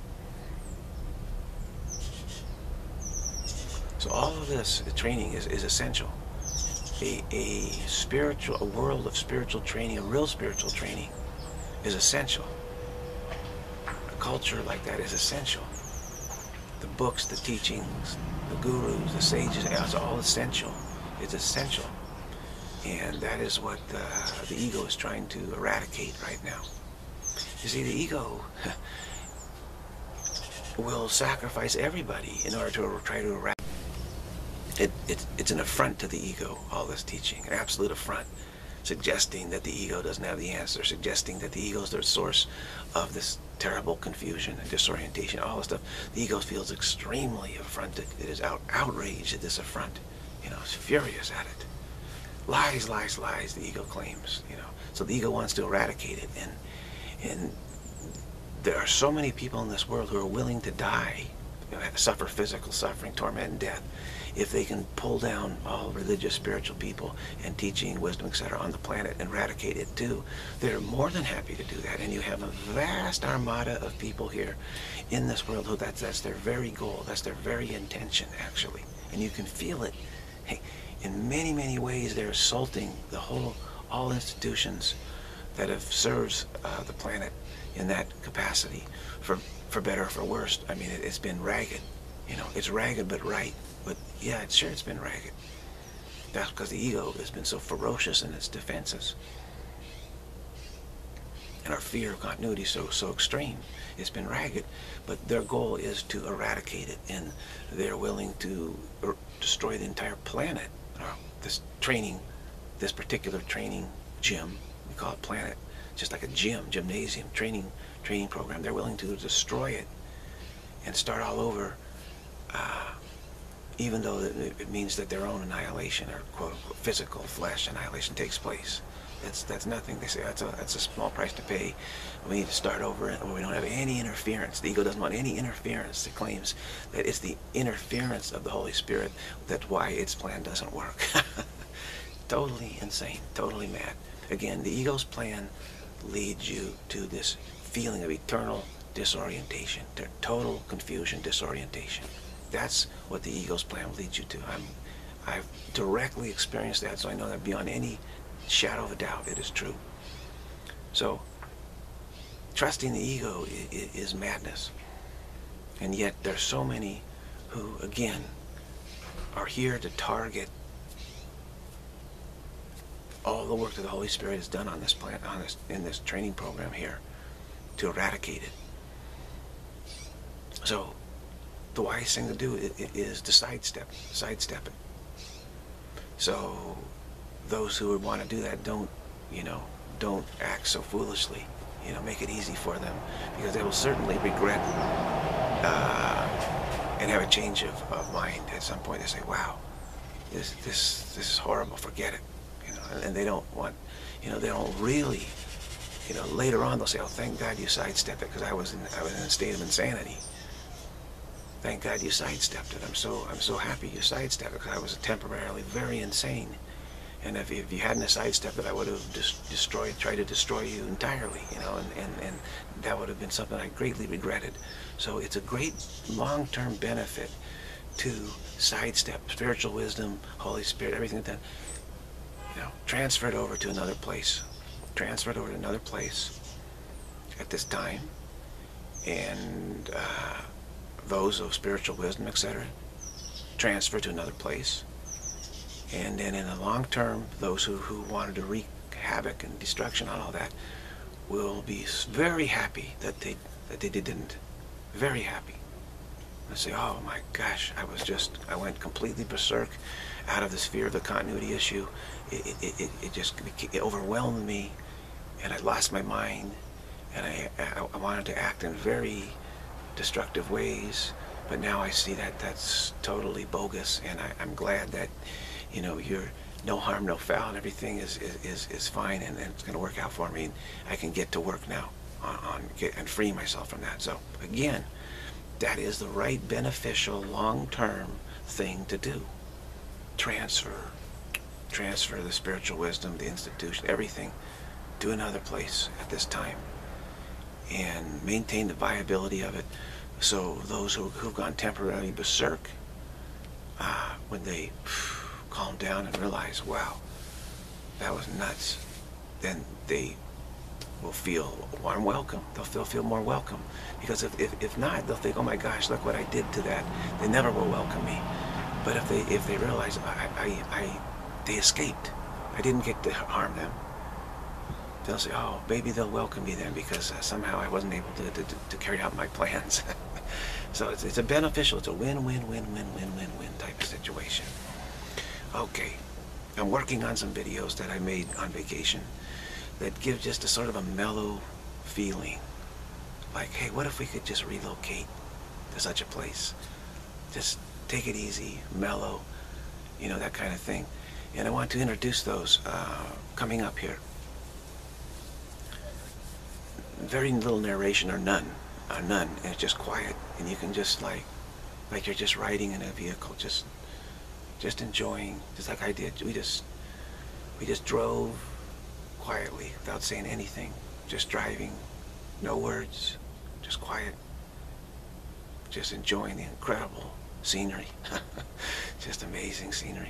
So all of this training is, is essential. A, a spiritual, a world of spiritual training, a real spiritual training is essential. A culture like that is essential. The books, the teachings, the gurus, the sages, it's all essential. It's essential And that is what uh, the ego is trying to eradicate right now. You see, the ego will sacrifice everybody in order to try to eradicate. It, it, it's an affront to the ego, all this teaching, an absolute affront, suggesting that the ego doesn't have the answer, suggesting that the ego is the source of this terrible confusion and disorientation, all this stuff. The ego feels extremely affronted. It is out, outraged at this affront. You know, it's furious at it. Lies, lies, lies, the ego claims, you know. So the ego wants to eradicate it. And, and there are so many people in this world who are willing to die, you know, suffer physical suffering, torment, and death, if they can pull down all religious, spiritual people and teaching, wisdom, et cetera on the planet and eradicate it too. They're more than happy to do that. And you have a vast armada of people here in this world who that's, that's their very goal. That's their very intention, actually. And you can feel it. Hey, in many, many ways, they're assaulting the whole, all institutions that have served uh, the planet in that capacity, for, for better or for worse. I mean, it, it's been ragged. You know, it's ragged but right. But yeah, it's sure it's been ragged. That's because the ego has been so ferocious in its defenses. And our fear of continuity is so, so extreme. It's been ragged. But their goal is to eradicate it. And they're willing to er destroy the entire planet. Uh, this training, this particular training gym, we call it planet, just like a gym, gymnasium, training, training program. They're willing to destroy it and start all over. Uh, even though it means that their own annihilation, or quote unquote physical flesh annihilation, takes place. That's that's nothing. They say that's a that's a small price to pay. We need to start over, and we don't have any interference. The ego doesn't want any interference. It claims that it's the interference of the Holy Spirit that's why its plan doesn't work. Totally insane, totally mad. Again, the ego's plan leads you to this feeling of eternal disorientation, total confusion, disorientation. That's what the ego's plan leads you to. I'm, I've directly experienced that, so I know that beyond any shadow of a doubt, it is true. So, trusting the ego is, is madness. And yet, there's so many who, again, are here to target all the work that the Holy Spirit has done on this planet, on this, in this training program here, to eradicate it. So, the wisest thing to do is to sidestep, sidestep it. So those who would want to do that don't, you know, don't act so foolishly. You know, make it easy for them, because they will certainly regret uh, and have a change of, of mind at some point. They say, "Wow, this this this is horrible. Forget it." You know, and, and they don't want, you know, they don't really, you know, later on they'll say, "Oh, thank God you sidestepped it, because I was in I was in a state of insanity. Thank God you sidestepped it. I'm so I'm so happy you sidestepped it, because I was temporarily very insane. And if, if you hadn't sidestepped it, I would have just destroyed, tried to destroy you entirely, you know, and, and, and that would have been something I greatly regretted." So it's a great long-term benefit to sidestep spiritual wisdom, Holy Spirit, everything that, you know, transfer it over to another place. Transfer it over to another place at this time. And uh, those of spiritual wisdom, et cetera, transfer to another place. And then in the long term, those who, who wanted to wreak havoc and destruction on all that will be very happy that they that they didn't. Very happy. They say, "Oh my gosh, I was just, I went completely berserk out of this fear of the continuity issue. It, it, it, it just it overwhelmed me, and I lost my mind, and I, I, I wanted to act in very destructive ways, but now I see that that's totally bogus, and I, I'm glad that, you know, you're no harm, no foul, and everything is is, is, is fine, and, and it's going to work out for me, and I can get to work now on, on get, and free myself from that." So again, that is the right, beneficial, long-term thing to do. Transfer, transfer the spiritual wisdom, the institution, everything to another place at this time, and maintain the viability of it. So those who, who've gone temporarily berserk, uh, when they calm down and realize, "Wow, that was nuts," then they will feel a warm welcome. They'll feel, feel more welcome. Because if, if, if not, they'll think, "Oh my gosh, look what I did to that." They never will welcome me. But if they if they realize I, I, I they escaped, I didn't get to harm them. They'll say, oh, maybe they'll welcome me then because uh, somehow I wasn't able to, to, to carry out my plans. So it's, it's a beneficial, it's a win-win-win-win-win-win-win type of situation. Okay, I'm working on some videos that I made on vacation that give just a sort of a mellow feeling. Like, hey, what if we could just relocate to such a place? Just take it easy, mellow, you know, that kind of thing. And I want to introduce those uh, coming up here. Very little narration or none, or none, and it's just quiet. And you can just like, like you're just riding in a vehicle, just, just enjoying, just like I did. We just, we just drove quietly without saying anything, just driving, no words, just quiet, just enjoying the incredible scenery. Just amazing scenery.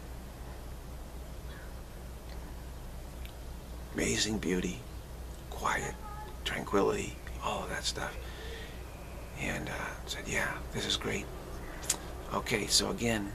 Amazing beauty, quiet, tranquility, all of that stuff. And uh, said, yeah, this is great. Okay, so again,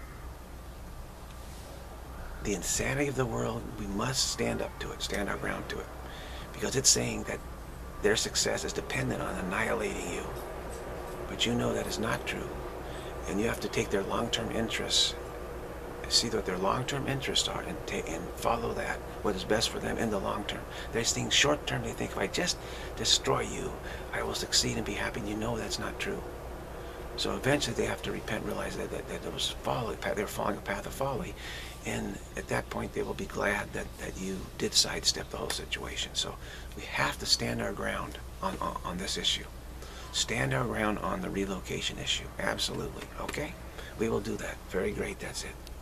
the insanity of the world, we must stand up to it, stand our ground to it. Because it's saying that their success is dependent on annihilating you. But you know that is not true. And you have to take their long-term interests, see what their long-term interests are, and, take, and follow that, what is best for them in the long term. They're thinking short-term, they think, if I just destroy you, I will succeed and be happy. And you know that's not true. So eventually they have to repent, realize that, that, that there was folly, they're following a path of folly. And at that point they will be glad that, that you did sidestep the whole situation. So we have to stand our ground on, on, on this issue. Stand our ground on the relocation issue. Absolutely. Okay? We will do that. Very great. That's it.